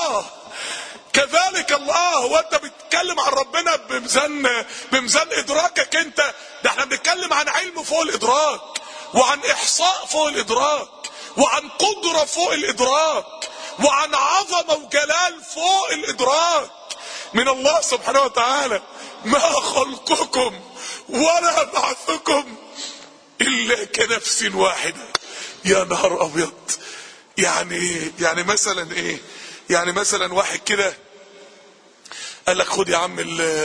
الله. هو انت بتتكلم عن ربنا بميزان ادراكك انت؟ ده احنا بنتكلم عن علم فوق الادراك، وعن احصاء فوق الادراك، وعن قدرة فوق الادراك، وعن عظمة وجلال فوق الادراك من الله سبحانه وتعالى. ما خلقكم ولا بعثكم الا كنفس واحدة. يا نهار ابيض. يعني مثلا ايه؟ يعني مثلا واحد كده قال لك خد يا عم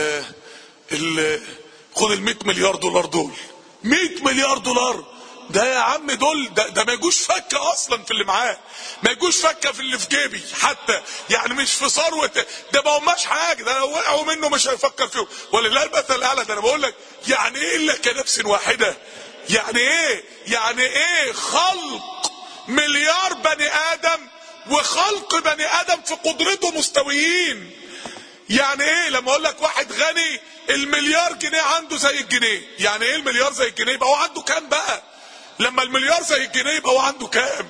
خد ال100 مليار دولار دول. 100 مليار دولار ده يا عم دول ده ما يجوش فكه اصلا في اللي معاه، ما يجوش فكه في اللي في جيبي حتى. يعني مش في ثروه، ده ما هماش حاجه، ده لو وقعوا منه مش هيفكر فيهم. ولله المثل الاعلى. ده انا بقول لك يعني ايه الا كنفس واحده؟ يعني ايه خلق مليار بني ادم وخلق بني ادم في قدرته مستويين؟ يعني ايه لما اقول لك واحد غني المليار جنيه عنده زي الجنيه؟ يعني ايه المليار زي الجنيه؟ يبقى هو عنده كام بقى؟ لما المليار زي الجنيه يبقى هو عنده كام؟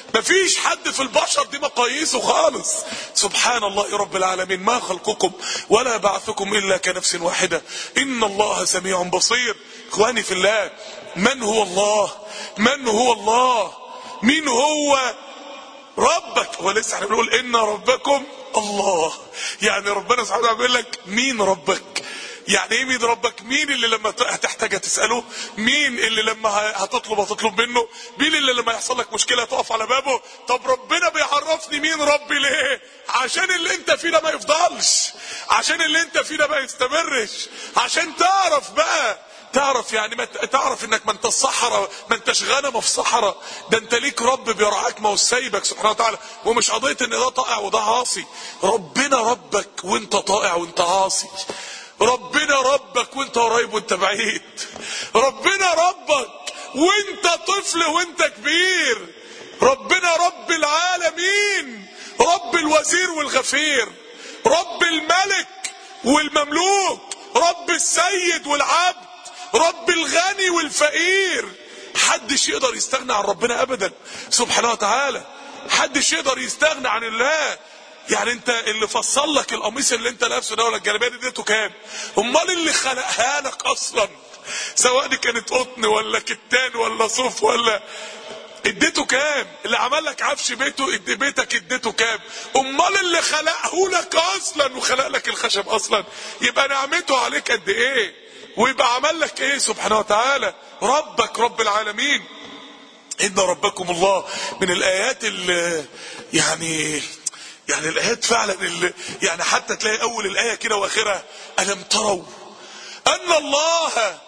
مفيش حد في البشر دي مقاييسه خالص. سبحان الله رب العالمين، ما خلقكم ولا بعثكم الا كنفس واحدة ان الله سميع بصير. اخواني في الله، من هو الله؟ من هو الله؟ مين هو ربك؟ هو لسه احنا بنقول ان ربكم الله، يعني ربنا سبحانه وتعالى بيقول لك مين ربك. يعني ايه مين ربك؟ مين اللي لما هتحتاج تسأله؟ مين اللي لما هتطلب منه؟ مين اللي لما يحصل لك مشكلة تقف على بابه؟ طب ربنا بيعرفني مين ربي ليه؟ عشان اللي انت فيه ده ما يفضلش، عشان اللي انت فيه ده ما يستمرش، عشان تعرف بقى، تعرف يعني ما تعرف انك ما انت الصحراء، ما انتش غنمه في صحراء، ده انت ليك رب بيرعاك، ما هو سايبك سبحانه وتعالى. ومش قضيه ان ده طائع وده عاصي، ربنا ربك وانت طائع وانت عاصي، ربنا ربك وانت قريب وانت بعيد، ربنا ربك وانت طفل وانت كبير، ربنا رب العالمين، رب الوزير والغفير، رب الملك والمملوك، رب السيد والعبد، رب الغني والفقير. حدش يقدر يستغنى عن ربنا ابدا سبحانه وتعالى، حدش يقدر يستغنى عن الله. يعني انت اللي فصل لك القميص اللي انت لابسه ده ولا الجلابيه دي اديته كام؟ امال اللي خلقها لك اصلا، سواء دي كانت قطن ولا كتان ولا صوف ولا، اديته كام؟ اللي عمل لك عفش بيتك اديته كام؟ امال اللي خلقه لك اصلا وخلق لك الخشب اصلا يبقى نعمته عليك قد ايه؟ ويبقى عمل لك ايه سبحانه وتعالى؟ ربك رب العالمين. ان ربكم الله من الايات اللي يعني الايات فعلا اللي يعني حتى تلاقي اول الايه كده واخرها الم تروا ان الله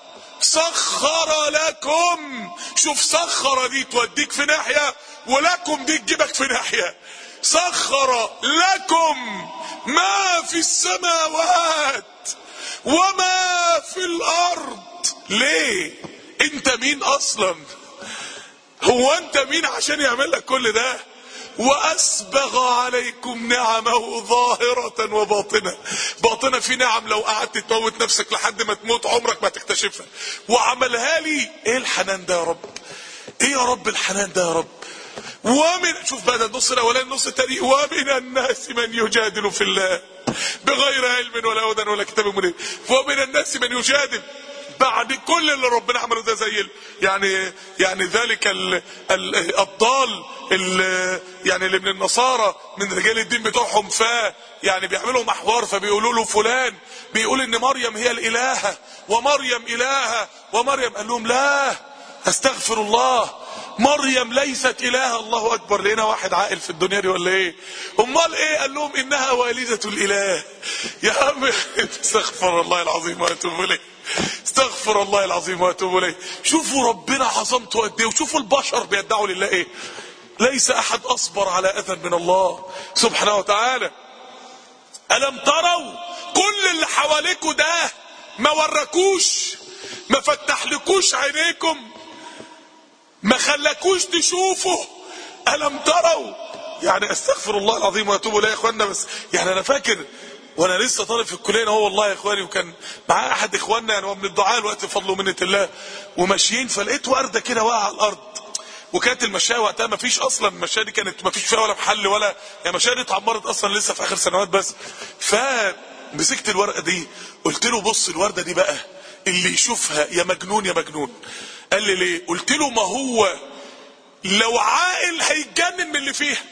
سخر لكم. شوف سخر دي توديك في ناحيه ولكم دي تجيبك في ناحيه. سخر لكم ما في السماوات وما في الارض. ليه؟ انت مين اصلا؟ هو انت مين عشان يعمل لك كل ده؟ واسبغ عليكم نعمه ظاهرة وباطنة. باطنة في نعم لو قعدت تموت نفسك لحد ما تموت عمرك ما تكتشفها، وعملها لي. ايه الحنان ده يا رب؟ ايه يا رب الحنان ده يا رب؟ ومن شوف بقى النص الاولاني النص الثاني، ومن الناس من يجادل في الله بغير علم ولا هدى ولا كتاب منير. ومن الناس من يجادل بعد كل اللي ربنا عمله ده، زي يعني ذلك الضال يعني اللي من النصارى من رجال الدين بتوعهم، يعني بيعملوا محور فبيقولوا له فلان بيقول ان مريم هي الالهه ومريم الهه ومريم، قال لهم لا استغفر الله، مريم ليست الهه. الله اكبر. لقينا واحد عاقل في الدنيا دي ولا ايه؟ امال ايه؟ قال لهم انها والده الاله. يا عم استغفر الله العظيم واتوب اليه، استغفر الله العظيم واتوب اليه. شوفوا ربنا عظمته قد ايه، وشوفوا البشر بيدعوا لله ايه. ليس احد اصبر على اذى من الله سبحانه وتعالى. الم تروا؟ كل اللي حواليكوا ده ما وراكوش، ما فتحلكوش عينيكم، ما خلاكوش تشوفوا؟ الم تروا يعني استغفر الله العظيم واتوب اليه يا اخوانا. بس يعني انا فاكر وانا لسه طالب في الكليه هو والله يا اخواني، وكان معاه احد اخواننا يعني هو من الدعاء الوقت بفضل ومنه الله، وماشيين فلقيت ورده كده واقعه على الارض. وكانت المشايه وقتها ما فيش اصلا، المشايه دي كانت ما فيش فيها ولا محل ولا يعني، المشايه دي اتعمرت اصلا لسه في اخر سنوات بس. فمسكت الورقه دي قلت له بص الورده دي بقى اللي يشوفها يا مجنون يا مجنون. قال لي ليه؟ قلت له ما هو لو عاقل هيتجنن من اللي فيها،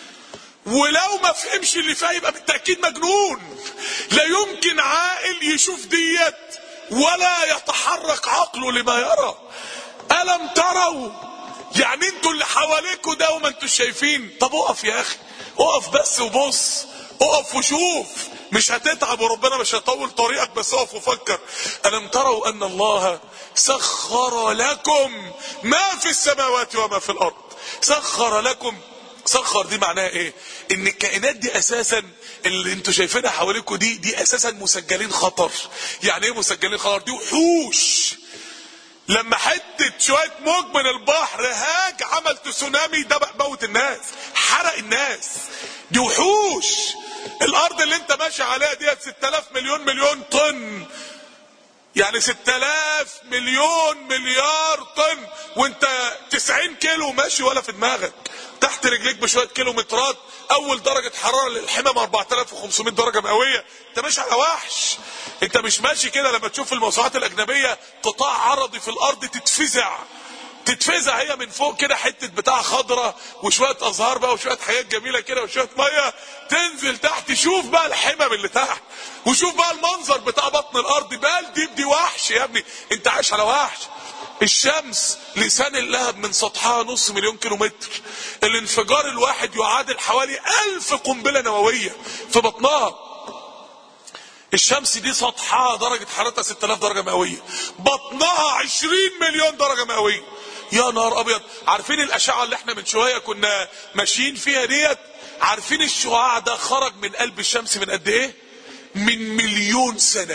ولو ما فهمش اللي فيها يبقى بالتأكيد مجنون. لا يمكن عاقل يشوف ديت ولا يتحرك عقله لما يرى. ألم تروا؟ يعني انتوا اللي حواليكوا ده وما انتوا شايفين. طب اقف يا اخي، اقف بس وبص، اقف وشوف، مش هتتعب وربنا مش هيطول طريقك، بس اقف وفكر. ألم تروا أن الله سخر لكم ما في السماوات وما في الأرض. سخر لكم، سخر دي معناها ايه؟ ان الكائنات دي اساسا اللي انتوا شايفينها حواليكوا دي اساسا مسجلين خطر. يعني ايه مسجلين خطر؟ دي وحوش. لما حته شويه موج من البحر هاج عمل تسونامي، ده موت الناس، حرق الناس. دي وحوش. الارض اللي انت ماشي عليها ديت 6000 مليون طن، يعني 6000 مليون مليار طن، وانت 90 كيلو ماشي ولا في دماغك. تحت رجليك بشويه كيلومترات، اول درجه حراره للحمم 4500 درجه مئويه. انت ماشي على وحش، انت مش ماشي كده. لما تشوف الموسوعات الاجنبيه قطاع عرضي في الارض تتفزع هي من فوق كده، حته بتاع خضره وشويه ازهار بقى وشويه حاجات جميله كده وشويه ميه، تنزل تحت شوف بقى الحمم اللي تحت، وشوف بقى المنظر بتاع بطن الارض. بقى دي وحش يا ابني، انت عايش على وحش. الشمس لسان اللهب من سطحها 500,000 كيلومتر، الانفجار الواحد يعادل حوالي 1000 قنبله نوويه في بطنها. الشمس دي سطحها درجه حرارتها 6000 درجه مئويه، بطنها 20 مليون درجه مئويه. يا نهار ابيض. عارفين الاشعه اللي احنا من شويه كنا ماشيين فيها ديت؟ عارفين الشعاع ده خرج من قلب الشمس من قد ايه؟ من 1,000,000 سنه.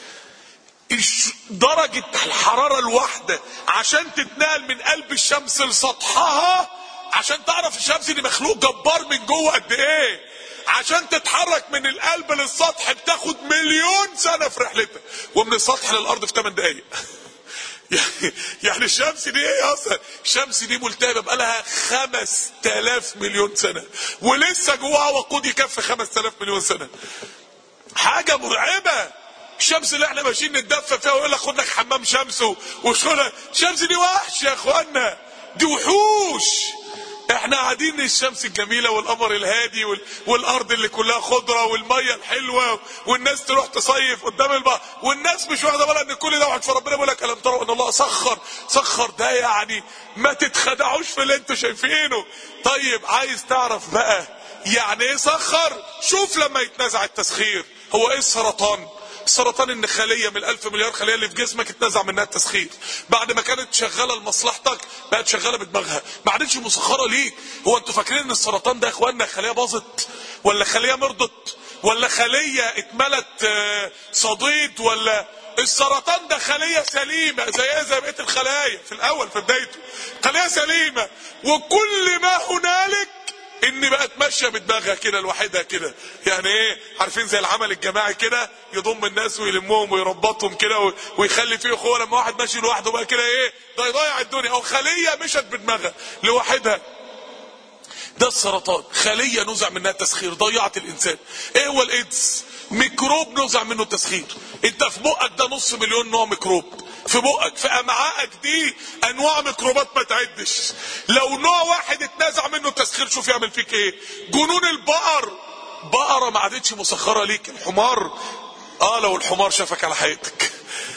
درجه الحراره الواحده عشان تتنقل من قلب الشمس لسطحها، عشان تعرف الشمس دي مخلوق جبار من جوه قد ايه، عشان تتحرك من القلب للسطح بتاخد 1,000,000 سنه في رحلتها، ومن السطح للارض في 8 دقايق. يعني الشمس دي ايه اصلا؟ الشمس دي ملتهبه بقالها 5000 مليون سنه، ولسه جواها وقود يكفي 5000 مليون سنه. حاجه مرعبه. الشمس اللي احنا ماشيين نتدفى فيها ويقول لك خد لك حمام شمس وشغله، الشمس دي وحش يا اخوانا، دي وحوش. احنا قاعدين الشمس الجميله والقمر الهادي والارض اللي كلها خضره والميه الحلوه، والناس تروح تصيف قدام البحر، والناس مش واخده بالها ان كل ده واحد. فربنا بيقول لك الم تروا ان الله سخر ده، يعني ما تتخدعوش في اللي انتوا شايفينه. طيب عايز تعرف بقى يعني ايه سخر؟ شوف لما يتنازع التسخير. هو ايه السرطان؟ السرطان ان خليه من 1000 مليار خليه اللي في جسمك اتنزع منها التسخير. بعد ما كانت شغاله لمصلحتك بقت شغاله بدماغها، ما عادتش مسخره ليك. هو انتوا فاكرين ان السرطان ده يا اخوانا خليه باظت، ولا خليه مرضت، ولا خليه اتملت صديد؟ ولا السرطان ده خليه سليمه زي بقيه الخلايا في الاول في بدايته، خليه سليمه، وكل ما هنالك ان بقت ماشيه بدماغها كده لوحدها كده. يعني ايه؟ عارفين زي العمل الجماعي كده، يضم الناس ويلمهم ويربطهم كده ويخلي فيه اخوه. لما واحد ماشي لوحده بقى كده ايه؟ ده يضيع الدنيا. او خليه مشت بدماغها لوحدها، ده السرطان. خليه نزع منها التسخير ضيعت الانسان. ايه هو الايدز؟ ميكروب نزع منه التسخير. انت في بقك ده 500,000 نوع ميكروب في بقك، في امعائك دي انواع ميكروبات ما تعدش. لو نوع واحد اتنزع منه التسخير شوف يعمل فيك ايه. جنون البقر، بقره ما عادتش مسخره ليك. الحمار لو الحمار شافك على حقيقتك،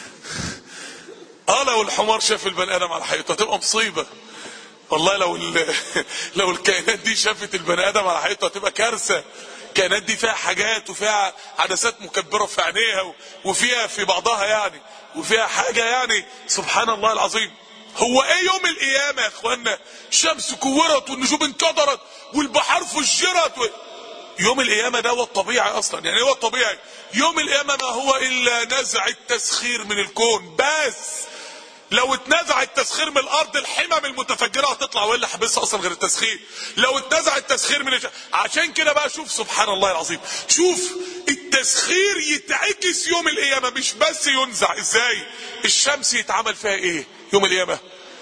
لو الحمار شاف البني ادم على حقيقته هتبقى مصيبه والله. لو الكائنات دي شافت البني ادم على حقيقته هتبقى كارثه. الكائنات دي فيها حاجات وفيها عدسات مكبره في عينيها وفيها في بعضها يعني، وفيها حاجه يعني سبحان الله العظيم. هو ايه يوم القيامه يا اخوانا؟ الشمس كورت والنجوم انكدرت والبحار فجرت يوم القيامه ده هو الطبيعي اصلا. يعني هو الطبيعي يوم القيامه ما هو الا نزع التسخير من الكون بس. لو اتنزع التسخير من الارض الحمم المتفجره هتطلع، والا حبسها اصلا غير التسخير. لو اتنزع التسخير من عشان كده بقى شوف سبحان الله العظيم، شوف التسخير يتعكس يوم القيامه، مش بس ينزع. ازاي؟ الشمس يتعمل فيها ايه يوم القيامه؟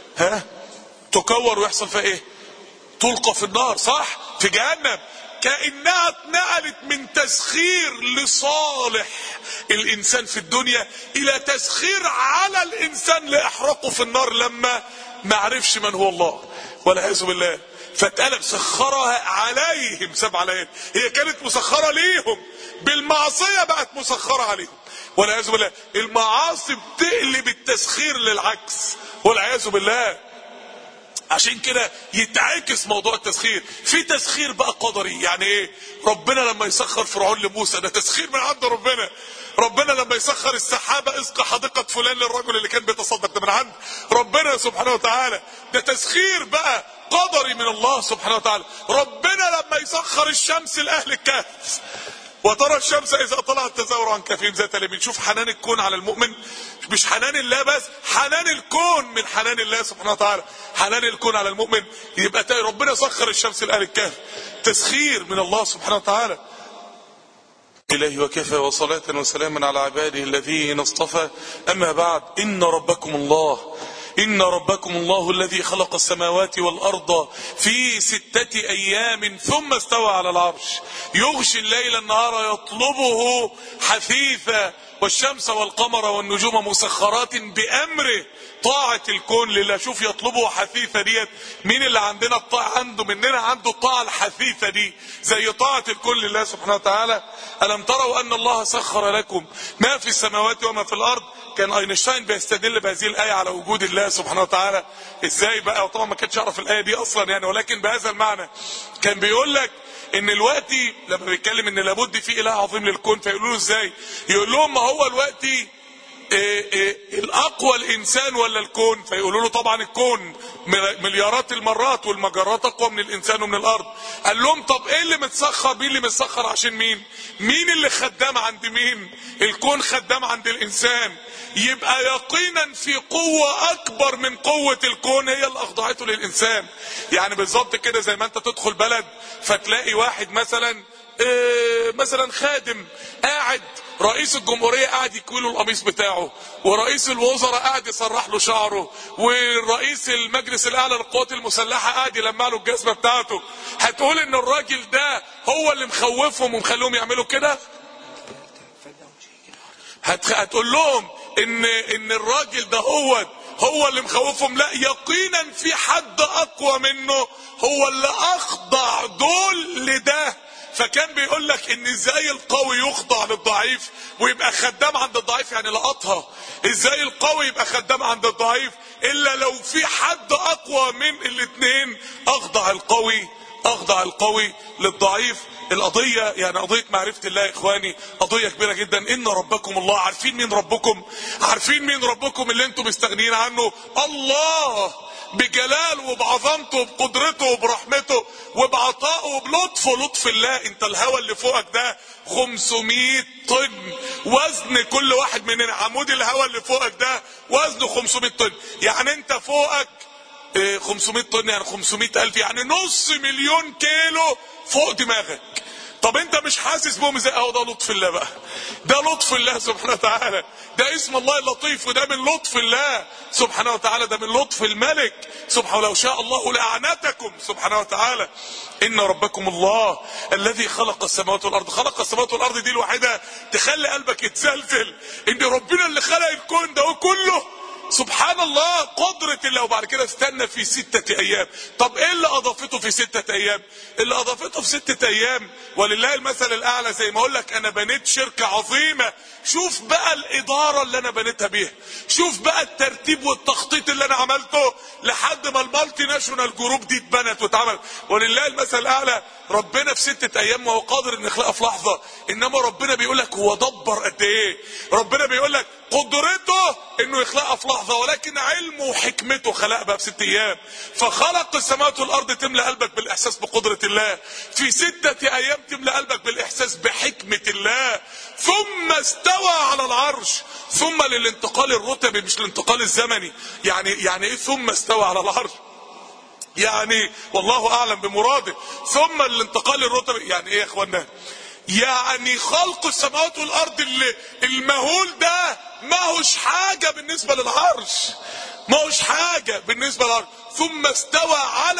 تكور ويحصل فيها ايه؟ تلقى في النار، صح؟ في جهنم. كأنها اتنقلت من تسخير لصالح الانسان في الدنيا الى تسخير على الانسان لاحرقه في النار لما ما عرفش من هو الله والعياذ بالله. فاتقلب سخرها عليهم 7 ليال. هي كانت مسخره ليهم بالمعصيه، بقت مسخره عليهم والعياذ بالله. المعاصي بتقلب التسخير للعكس والعياذ بالله. عشان كده يتعكس موضوع التسخير. في تسخير بقى قدري. يعني ايه؟ ربنا لما يسخر فرعون لموسى ده تسخير من عند ربنا. ربنا لما يسخر السحابه اسقى حديقه فلان للرجل اللي كان بيتصدق، ده من عند ربنا سبحانه وتعالى. ده تسخير بقى قدري من الله سبحانه وتعالى. ربنا لما يسخر الشمس لاهل الكهف، وترى الشمس اذا طلعت تزاور عن كهفهم ذات اليمين. شوف حنان الكون على المؤمن، مش حنان الله بس، حنان الكون من حنان الله سبحانه وتعالى. حنان الكون على المؤمن يبقى ربنا سخر الشمس لاهل الكهف، تسخير من الله سبحانه وتعالى. إلهي وكفى، وصلاة وسلاما على عباده الذين اصطفى. أما بعد، إن ربكم الله إن ربكم الله الذي خلق السماوات والأرض في 6 أيام ثم استوى على العرش يغشي الليل النهار يطلبه حثيثا والشمس والقمر والنجوم مسخرات بأمره. طاعة الكون لله. شوف يطلبه حثيثة ديت، مين اللي عندنا الطاعة مننا عنده الطاعة الحثيثة دي زي طاعة الكون لله سبحانه وتعالى. ألم تروا أن الله سخر لكم ما في السماوات وما في الأرض؟ كان اينشتاين بيستدل بهذه الآية على وجود الله سبحانه وتعالى. ازاي بقى؟ وطبعا ما كانش يعرف الآية دي اصلا يعني، ولكن بهذا المعنى كان بيقول لك ان الوقت لما بيتكلم ان لابد في اله عظيم للكون، فيقولوا له ازاي؟ يقول لهم ما هو الوقت الاقوى الانسان ولا الكون؟ فيقولوا له طبعا الكون مليارات المرات والمجرات اقوى من الانسان ومن الارض. قال لهم طب ايه اللي متسخر؟ مين اللي متسخر عشان مين؟ مين اللي خدام عند مين؟ الكون خدام عند الانسان. يبقى يقينا في قوة اكبر من قوة الكون هي اللي اخضعته للانسان. يعني بالظبط كده زي ما انت تدخل بلد فتلاقي واحد مثلا خادم قاعد، رئيس الجمهورية قاعد يكوي له القميص بتاعه، ورئيس الوزراء قاعد يسرح له شعره، والرئيس المجلس الاعلى للقوات المسلحة قاعد يلمع له الجزمة بتاعته. هتقول ان الراجل ده هو اللي مخوفهم ومخليهم يعملوا كده؟ هتقول لهم ان الراجل ده هو اللي مخوفهم؟ لا، يقينا في حد اقوى منه هو اللي اخضع دول لده. فكان بيقول لك ان ازاي القوي يخضع للضعيف ويبقى خدام عند الضعيف، يعني لقطها. ازاي القوي يبقى خدام عند الضعيف الا لو في حد اقوى من الاثنين اخضع القوي للضعيف. القضية يعني قضية معرفة الله يا اخواني قضية كبيرة جدا. ان ربكم الله. عارفين مين ربكم؟ عارفين مين ربكم اللي انتم مستغنيين عنه؟ الله بجلاله وبعظمته وبقدرته وبرحمته وبعطائه وبلطفه. لطف الله. انت الهوى اللي فوقك ده 500 طن وزن كل واحد مننا. عمود الهوى اللي فوقك ده وزنه 500 طن. يعني انت فوقك 500 طن يعني 500,000 يعني نص مليون كيلو فوق دماغك. طب انت مش حاسس بهم ازاي؟ اهو ده لطف الله بقى. ده لطف الله سبحانه وتعالى. ده اسم الله اللطيف، وده من لطف الله سبحانه وتعالى. ده من لطف الملك سبحانه. لو شاء الله لأعنتكم سبحانه وتعالى. ان ربكم الله الذي خلق السماوات والارض. خلق السماوات والارض دي الوحيدة تخلي قلبك يتزلزل، ان ربنا اللي خلق الكون ده كله. سبحان الله، قدرة الله. وبعد كده استنى في 6 ايام. طب ايه اللي اضافته في 6 ايام؟ اللي اضافته في 6 ايام ولله المثل الاعلى. زي ما اقول لك انا بنيت شركة عظيمة، شوف بقى الادارة اللي انا بنيتها بيها، شوف بقى الترتيب والتخطيط اللي انا عملته لحد ما المالتي ناشونال جروب دي اتبنت واتعمل. ولله المثل الاعلى. ربنا في 6 ايام وهو قادر ان يخلقها في لحظة. انما ربنا بيقول لك هو دبر قد ايه. ربنا بيقول لك قدرته انه يخلقها في لحظة، ولكن علمه وحكمته خلقها بقى في 6 ايام. فخلق السماوات والارض تملى قلبك بالاحساس بقدرة الله. في 6 ايام تملى قلبك بالاحساس بحكمة الله. ثم استوى على العرش. ثم للانتقال الرتبي مش الانتقال الزمني. يعني ايه ثم استوى على العرش؟ يعني والله اعلم بمراده. ثم الانتقال الرتبي يعني ايه يا اخوانا؟ يعني خلق السماوات والارض اللي المهول ده ما هوش حاجة بالنسبة للعرش. ما هوش حاجة بالنسبة للعرش. ثم استوى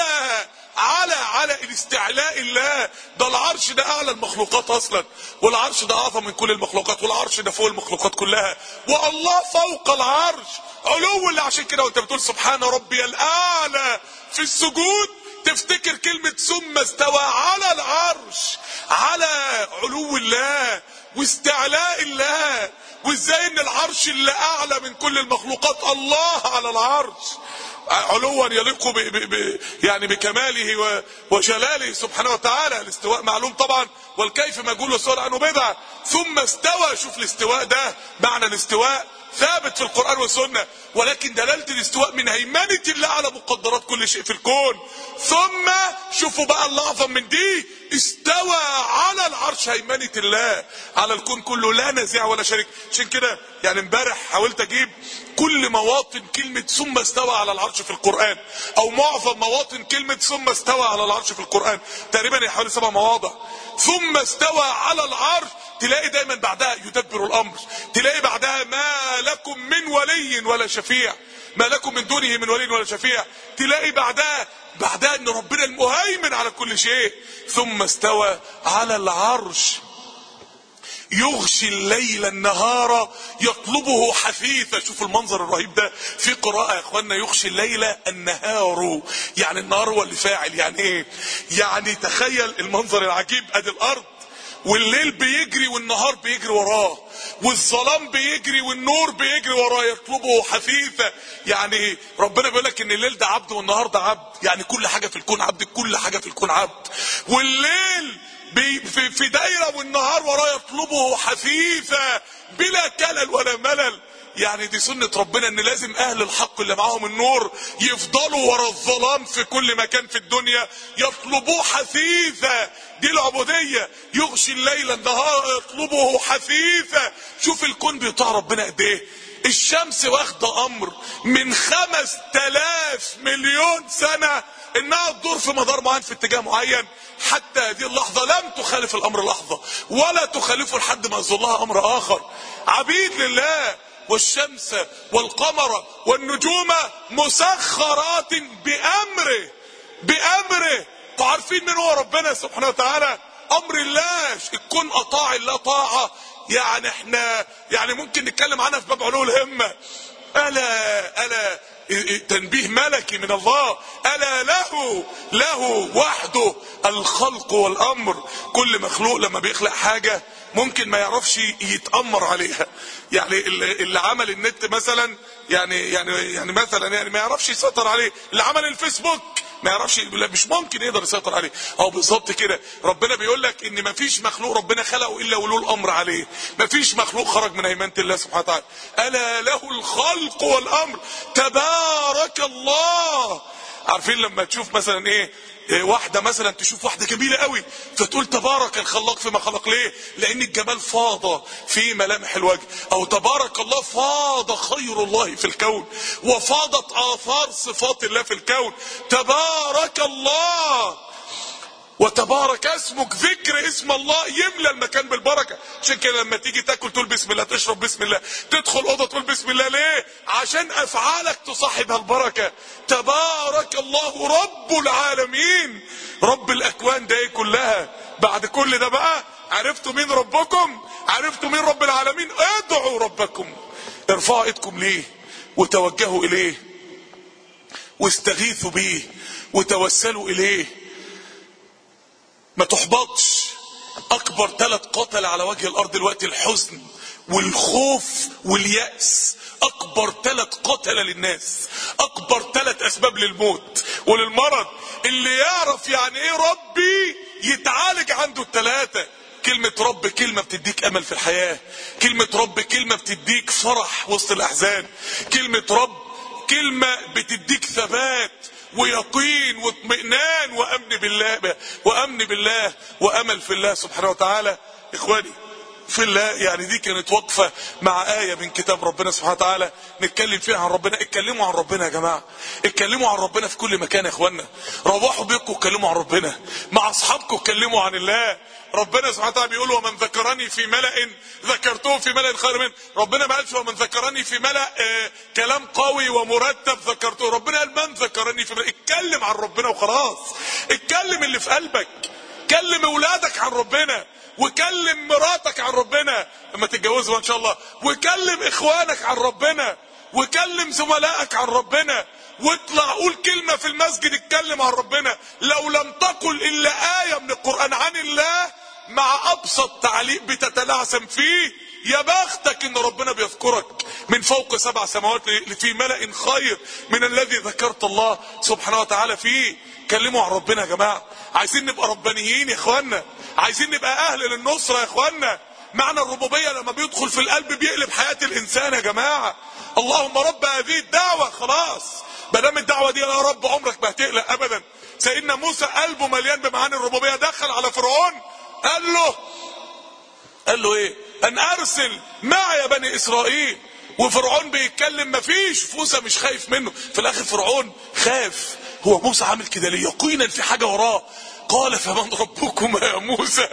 على الاستعلاء الله. ده العرش ده اعلى المخلوقات اصلا، والعرش ده اعظم من كل المخلوقات، والعرش ده فوق المخلوقات كلها، والله فوق العرش علو. اللي عشان كده وانت بتقول سبحان ربي الاعلى في السجود تفتكر كلمة ثم استوى على العرش، على علو الله واستعلاء الله. وازاي ان العرش اللي اعلى من كل المخلوقات الله على العرش علوا يليق يعني بكماله وجلاله سبحانه وتعالى. الاستواء معلوم طبعا، والكيف مجهول والسؤال عنه بدعة. ثم استوى. شوف الاستواء ده معنى الاستواء ثابت في القرآن والسنة، ولكن دلالة الاستواء من هيمنة الله على مقدرات كل شيء في الكون. ثم شوفوا بقى اللي اعظم من دي، استوى على العرش. هيمنة الله على الكون كله لا نزاع ولا شريك. عشان كده يعني امبارح حاولت اجيب كل مواطن كلمة ثم استوى على العرش في القرآن، او معظم مواطن كلمة ثم استوى على العرش في القرآن. تقريبا حوالي 7 مواضع. ثم استوى على العرش تلاقي دايما بعدها يدبر الامر، تلاقي بعدها ما لكم من ولي ولا شفيع. ما لكم من دونه من ولي ولا شفيع. تلاقي بعدها ان ربنا المهيمن على كل شيء. ثم استوى على العرش يغشي الليل النهار يطلبه حثيثا. شوف المنظر الرهيب ده في قراءة يا اخوانا، يغشي الليل النهار، يعني النهار هو اللي فاعل. يعني ايه؟ يعني تخيل المنظر العجيب، ادي الارض والليل بيجري والنهار بيجري وراه، والظلام بيجري والنور بيجري وراه، يطلبه حثيثا. يعني ربنا بيقول لك ان الليل ده عبد والنهار ده عبد، يعني كل حاجة في الكون عبد، كل حاجة في الكون عبد. والليل في دايرة والنهار وراه يطلبه حثيثا بلا كلل ولا ملل. يعني دي سنة ربنا ان لازم اهل الحق اللي معاهم النور يفضلوا ورا الظلام في كل مكان في الدنيا يطلبوه حثيثا. دي العبودية. يغشي الليل النهار يطلبه حثيثا. شوف الكون بيطاع ربنا قد ايه. الشمس واخدة امر من 5000 مليون سنة انها تدور في مدار معين في اتجاه معين. حتى هذه اللحظة لم تخالف الامر لحظة ولا تخالفه لحد ما يظل لها امر اخر. عبيد لله. والشمس والقمر والنجوم مسخرات بامره. انتوا عارفين من هو ربنا سبحانه وتعالى؟ امر الله. الكون اطاع الله طاعة يعني احنا يعني ممكن نتكلم عنها في باب علو الهمة. الا تنبيه ملكي من الله. الا له وحده الخلق والامر. كل مخلوق لما بيخلق حاجة ممكن ما يعرفش يتأمر عليها. يعني اللي عمل النت مثلا يعني مثلا يعني ما يعرفش يسيطر عليه. اللي عمل الفيسبوك ما يعرفش، مش ممكن يقدر يسيطر عليه. او بالظبط كده ربنا بيقول لك ان ما فيش مخلوق ربنا خلقه الا وله الامر عليه. ما فيش مخلوق خرج من هيمنة الله سبحانه وتعالى. الا له الخلق والامر تبارك الله. عارفين لما تشوف مثلا ايه واحدة مثلا، تشوف واحدة جميلة قوي فتقول تبارك الخلاق فيما خلق. ليه؟ لان الجمال فاض في ملامح الوجه. او تبارك الله فاض خير الله في الكون وفاضت اثار صفات الله في الكون. تبارك الله وتبارك اسمك. ذكر اسم الله يملى المكان بالبركة. عشان كده لما تيجي تاكل تقول بسم الله، تشرب بسم الله، تدخل اوضه تقول بسم الله. ليه؟ عشان افعالك تصاحبها البركة. تبارك الله رب العالمين. رب الاكوان ده كلها. بعد كل ده بقى عرفتوا مين ربكم؟ عرفتوا مين رب العالمين؟ ادعوا ربكم. ارفعوا ايدكم ليه وتوجهوا اليه واستغيثوا بيه وتوسلوا اليه. ما تحبطش. اكبر 3 قتل على وجه الارض دلوقتي الحزن والخوف واليأس. اكبر 3 قتل للناس. اكبر 3 اسباب للموت وللمرض. اللي يعرف يعني ايه ربي يتعالج عنده ال3. كلمة رب كلمة بتديك امل في الحياة. كلمة رب كلمة بتديك فرح وسط الاحزان. كلمة رب كلمة بتديك ثبات ويقين واطمئنان وامن بالله وامل في الله سبحانه وتعالى. اخواني في الله، يعني دي كانت وقفة مع آية من كتاب ربنا سبحانه وتعالى نتكلم فيها عن ربنا. اتكلموا عن ربنا يا جماعة. اتكلموا عن ربنا في كل مكان يا اخوانا. روحوا بيكم اتكلموا عن ربنا. مع اصحابكم اتكلموا عن الله. ربنا سبحانه وتعالى بيقول ومن ذكرني في ملأ ذكرته في ملأ خير منه. ربنا ما قالش ومن ذكرني في ملأ كلام قوي ومرتب ذكرته. ربنا قال من ذكرني في ملأ. اتكلم عن ربنا وخلاص. اتكلم اللي في قلبك. كلم اولادك عن ربنا وكلم مراتك عن ربنا لما تتجوزوا ان شاء الله. وكلم اخوانك عن ربنا وكلم زملائك عن ربنا. واطلع قول كلمة في المسجد اتكلم عن ربنا. لو لم تقل الا آية من القرآن عن الله مع ابسط تعليق بتتلعثم فيه، يا بختك ان ربنا بيذكرك من فوق 7 سماوات في ملأ خير من الذي ذكرت الله سبحانه وتعالى فيه. كلموا عن ربنا يا جماعة. عايزين نبقى ربانيين يا اخوانا. عايزين نبقى اهل للنصرة يا اخوانا. معنى الربوبية لما بيدخل في القلب بيقلب حياة الانسان يا جماعة. اللهم رب هذه الدعوة. خلاص مادام الدعوة دي يا رب عمرك ما هتقلق ابدا. سيدنا موسى قلبه مليان بمعاني الربوبية. دخل على فرعون قال له ايه؟ ان ارسل معي بني اسرائيل. وفرعون بيتكلم مفيش. موسى مش خايف منه. في الاخر فرعون خاف. هو موسى عامل كده ليه؟ يقينا في حاجة وراه. قال فمن ربكما يا موسى؟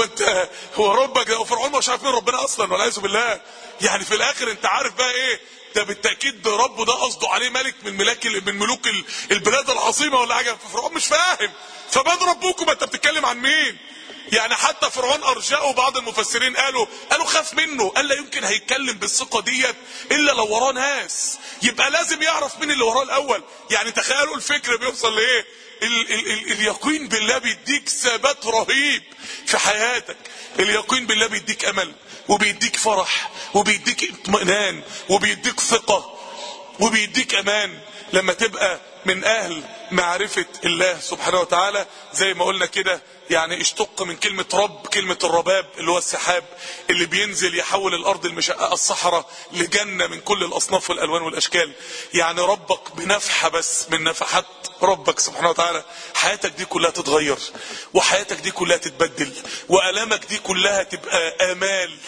هو ربك ده؟ وفرعون مش عارف مين ربنا اصلا والعياذ بالله. يعني في الاخر انت عارف بقى ايه؟ ده بالتاكيد ربه ده قصده عليه ملك من ملوك البلاد العظيمه ولا حاجه. فرعون مش فاهم، فمن ربكم؟ انت بتتكلم عن مين؟ يعني حتى فرعون ارجعه بعض المفسرين قالوا خاف منه، قال لا يمكن هيتكلم بالثقه ديت الا لو وراه ناس، يبقى لازم يعرف مين اللي وراه الاول. يعني تخيلوا الفكر بيوصل لايه. اليقين بالله بيديك ثبات رهيب في حياتك. اليقين بالله بيديك امل، وبيديك فرح، وبيديك اطمئنان، وبيديك ثقه، وبيديك امان لما تبقى من اهل معرفة الله سبحانه وتعالى. زي ما قلنا كده، يعني اشتق من كلمة رب كلمة الرباب اللي هو السحاب اللي بينزل يحول الارض المشققة الصحراء لجنة من كل الاصناف والالوان والاشكال. يعني ربك بنفحة بس من نفحات ربك سبحانه وتعالى حياتك دي كلها تتغير، وحياتك دي كلها تتبدل، والامك دي كلها تبقى امال،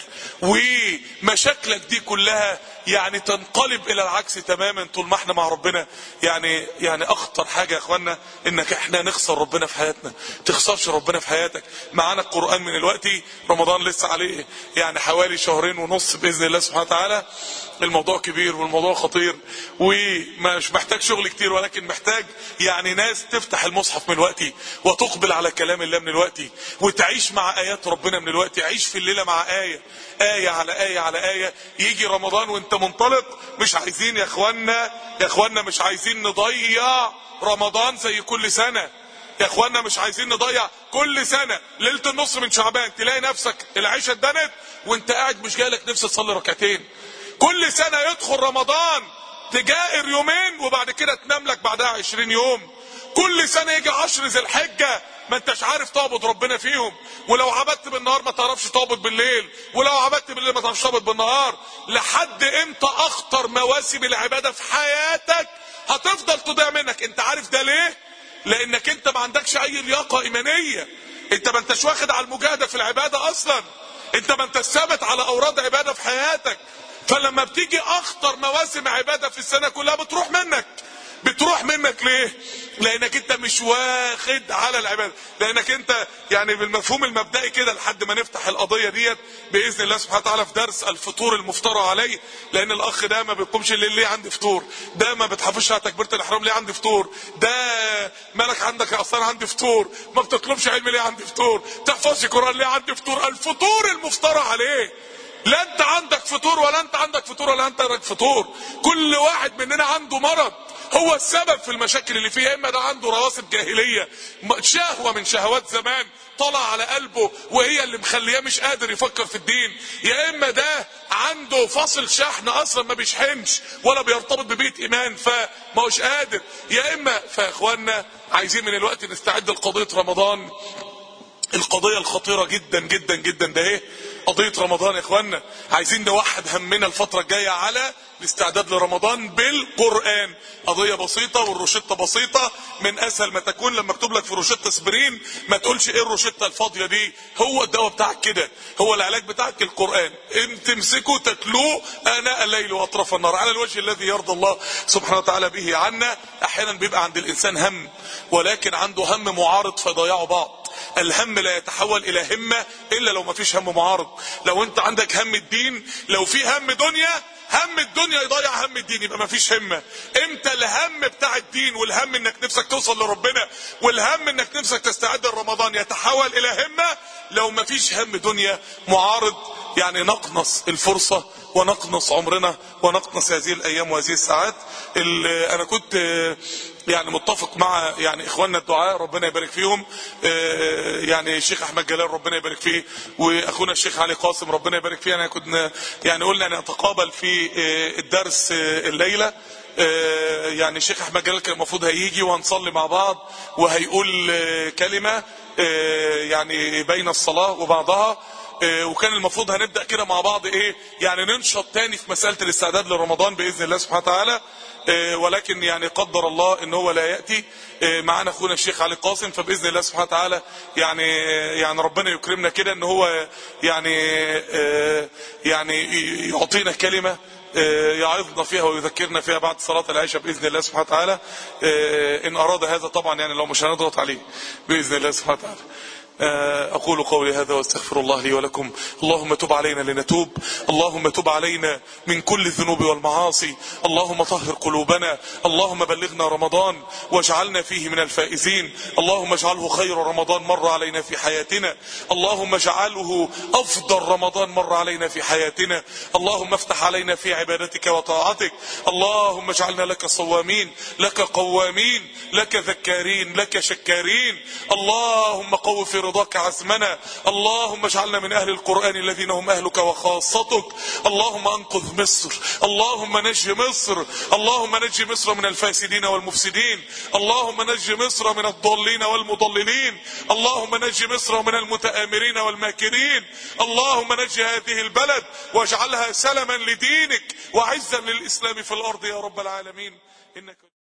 ومشاكلك دي كلها يعني تنقلب الى العكس تماما طول ما احنا مع ربنا. يعني اخطر حاجة يا اخوانا انك احنا نخسر ربنا في حياتنا، تخسرش ربنا في حياتك. معانا القرآن من الوقت، رمضان لسه عليه يعني حوالي 2.5 شهور باذن الله سبحانه وتعالى. الموضوع كبير والموضوع خطير، ومش محتاج شغل كتير، ولكن محتاج يعني ناس تفتح المصحف من الوقت وتقبل على كلام الله من الوقت، وتعيش مع ايات ربنا من الوقت. عيش في الليلة مع آية على آية على آية. يجي رمضان وانت منطلق، مش عايزين يا اخوانا مش عايزين نضيع رمضان زي كل سنة. يا اخوانا مش عايزين نضيع كل سنة ليلة النص من شعبان تلاقي نفسك العشاء اتدنت وانت قاعد مش جايلك نفس تصلي ركعتين. كل سنة يدخل رمضان تجائر يومين وبعد كده تنام لك بعدها 20 يوم. كل سنة يجي 10 ذي الحجة ما انتش عارف تعبد ربنا فيهم، ولو عبدت بالنهار ما تعرفش تعبد بالليل، ولو عبدت بالليل ما تعرفش تعبد بالنهار. لحد امتى اخطر مواسم العبادة في حياتك هتفضل تضيع منك؟ انت عارف ده ليه؟ لانك انت ما عندكش اي لياقة ايمانية، انت ما انتش واخد على المجاهدة في العبادة اصلا، انت ما انتش ثابت على اوراد عبادة في حياتك. فلما بتيجي اخطر مواسم عبادة في السنة كلها بتروح منك ليه؟ لانك انت مش واخد على العبادة، لانك انت يعني بالمفهوم المبدئي كده لحد ما نفتح القضية ديت باذن الله سبحانه وتعالى في درس الفطور المفترى عليه. لان الاخ ده ما بيقومش الليل ليه عندي فطور، ده ما بتحافظش على تكبيرة الاحرام ليه عندي فطور، ده مالك عندك يا اصلا عندي فطور، ما بتطلبش علم ليه عندي فطور، تحفظش قرآن ليه عندي فطور. الفطور المفترى عليه. لا انت عندك فطور ولا انت عندك فطور ولا انت عندك فطور. كل واحد مننا عنده مرض هو السبب في المشاكل اللي فيه. اما ده عنده رواسب جاهلية، شهوة من شهوات زمان طلع على قلبه وهي اللي مخليه مش قادر يفكر في الدين، يا اما ده عنده فاصل شحن اصلا ما بيشحنش ولا بيرتبط ببيت ايمان فما هوش قادر، يا اما. فاخواننا عايزين من الوقت نستعد لقضية رمضان، القضية الخطيرة جدا جدا جدا ده ايه؟ قضية رمضان يا اخوانا. عايزين نوحد همنا الفترة الجاية على الاستعداد لرمضان بالقرآن. قضية بسيطة والروشتة بسيطة من اسهل ما تكون. لما اكتب لك في روشتة اسبرين ما تقولش ايه الروشتة الفاضية دي، هو الدواء بتاعك كده، هو العلاج بتاعك القرآن. ان تمسكه تتلوه اناء الليل واطراف النهار على الوجه الذي يرضى الله سبحانه وتعالى به عنا. احيانا بيبقى عند الانسان هم، ولكن عنده هم معارض فيضيعوا بعض. الهم لا يتحول الى همة الا لو ما فيش هم معارض. لو انت عندك هم الدين، لو في هم دنيا، هم الدنيا يضيع هم الدين، يبقى ما فيش همة. امتى الهم بتاع الدين والهم انك نفسك توصل لربنا والهم انك نفسك تستعد لرمضان يتحول الى همة؟ لو ما فيش هم دنيا معارض، يعني نقنص الفرصة ونقنص عمرنا ونقنص هذه الايام وهذه الساعات. انا كنت يعني متفق مع يعني اخواننا الدعاء ربنا يبارك فيهم، يعني الشيخ احمد جلال ربنا يبارك فيه، واخونا الشيخ علي قاسم ربنا يبارك فيه. انا كنا يعني قلنا ان نتقابل في الدرس الليلة. يعني الشيخ احمد جلال كان المفروض هيجي وهنصلي مع بعض وهيقول كلمة يعني بين الصلاة وبعضها، وكان المفروض هنبدأ كده مع بعض ايه يعني ننشط تاني في مسألة الاستعداد لرمضان بإذن الله سبحانه وتعالى. ولكن يعني قدر الله ان هو لا يأتي معنا اخونا الشيخ علي قاسم، فبإذن الله سبحانه وتعالى يعني ربنا يكرمنا كده ان هو يعني يعطينا كلمة يعظنا فيها ويذكرنا فيها بعد صلاة العشاء بإذن الله سبحانه وتعالى، ان اراد هذا طبعا، يعني لو مش هنضغط عليه بإذن الله سبحانه وتعالى. أقول قولي هذا واستغفر الله لي ولكم. اللهم تب علينا لنتوب، اللهم تب علينا من كل الذنوب والمعاصي، اللهم طهر قلوبنا، اللهم بلغنا رمضان واجعلنا فيه من الفائزين، اللهم اجعله خير رمضان مر علينا في حياتنا، اللهم اجعله أفضل رمضان مر علينا في حياتنا، اللهم افتح علينا في عبادتك وطاعتك، اللهم اجعلنا لك صوامين، لك قوامين، لك ذكارين، لك شكارين، اللهم قو في رضاك عزمنا، اللهم اجعلنا من أهل القرآن الذين هم أهلك وخاصتك، اللهم أنقذ مصر، اللهم نج مصر، اللهم نج مصر من الفاسدين والمفسدين، اللهم نج مصر من الضالين والمضللين، اللهم نج مصر من المتآمرين والماكرين، اللهم نج هذه البلد واجعلها سلما لدينك وعزا للإسلام في الأرض يا رب العالمين. إنك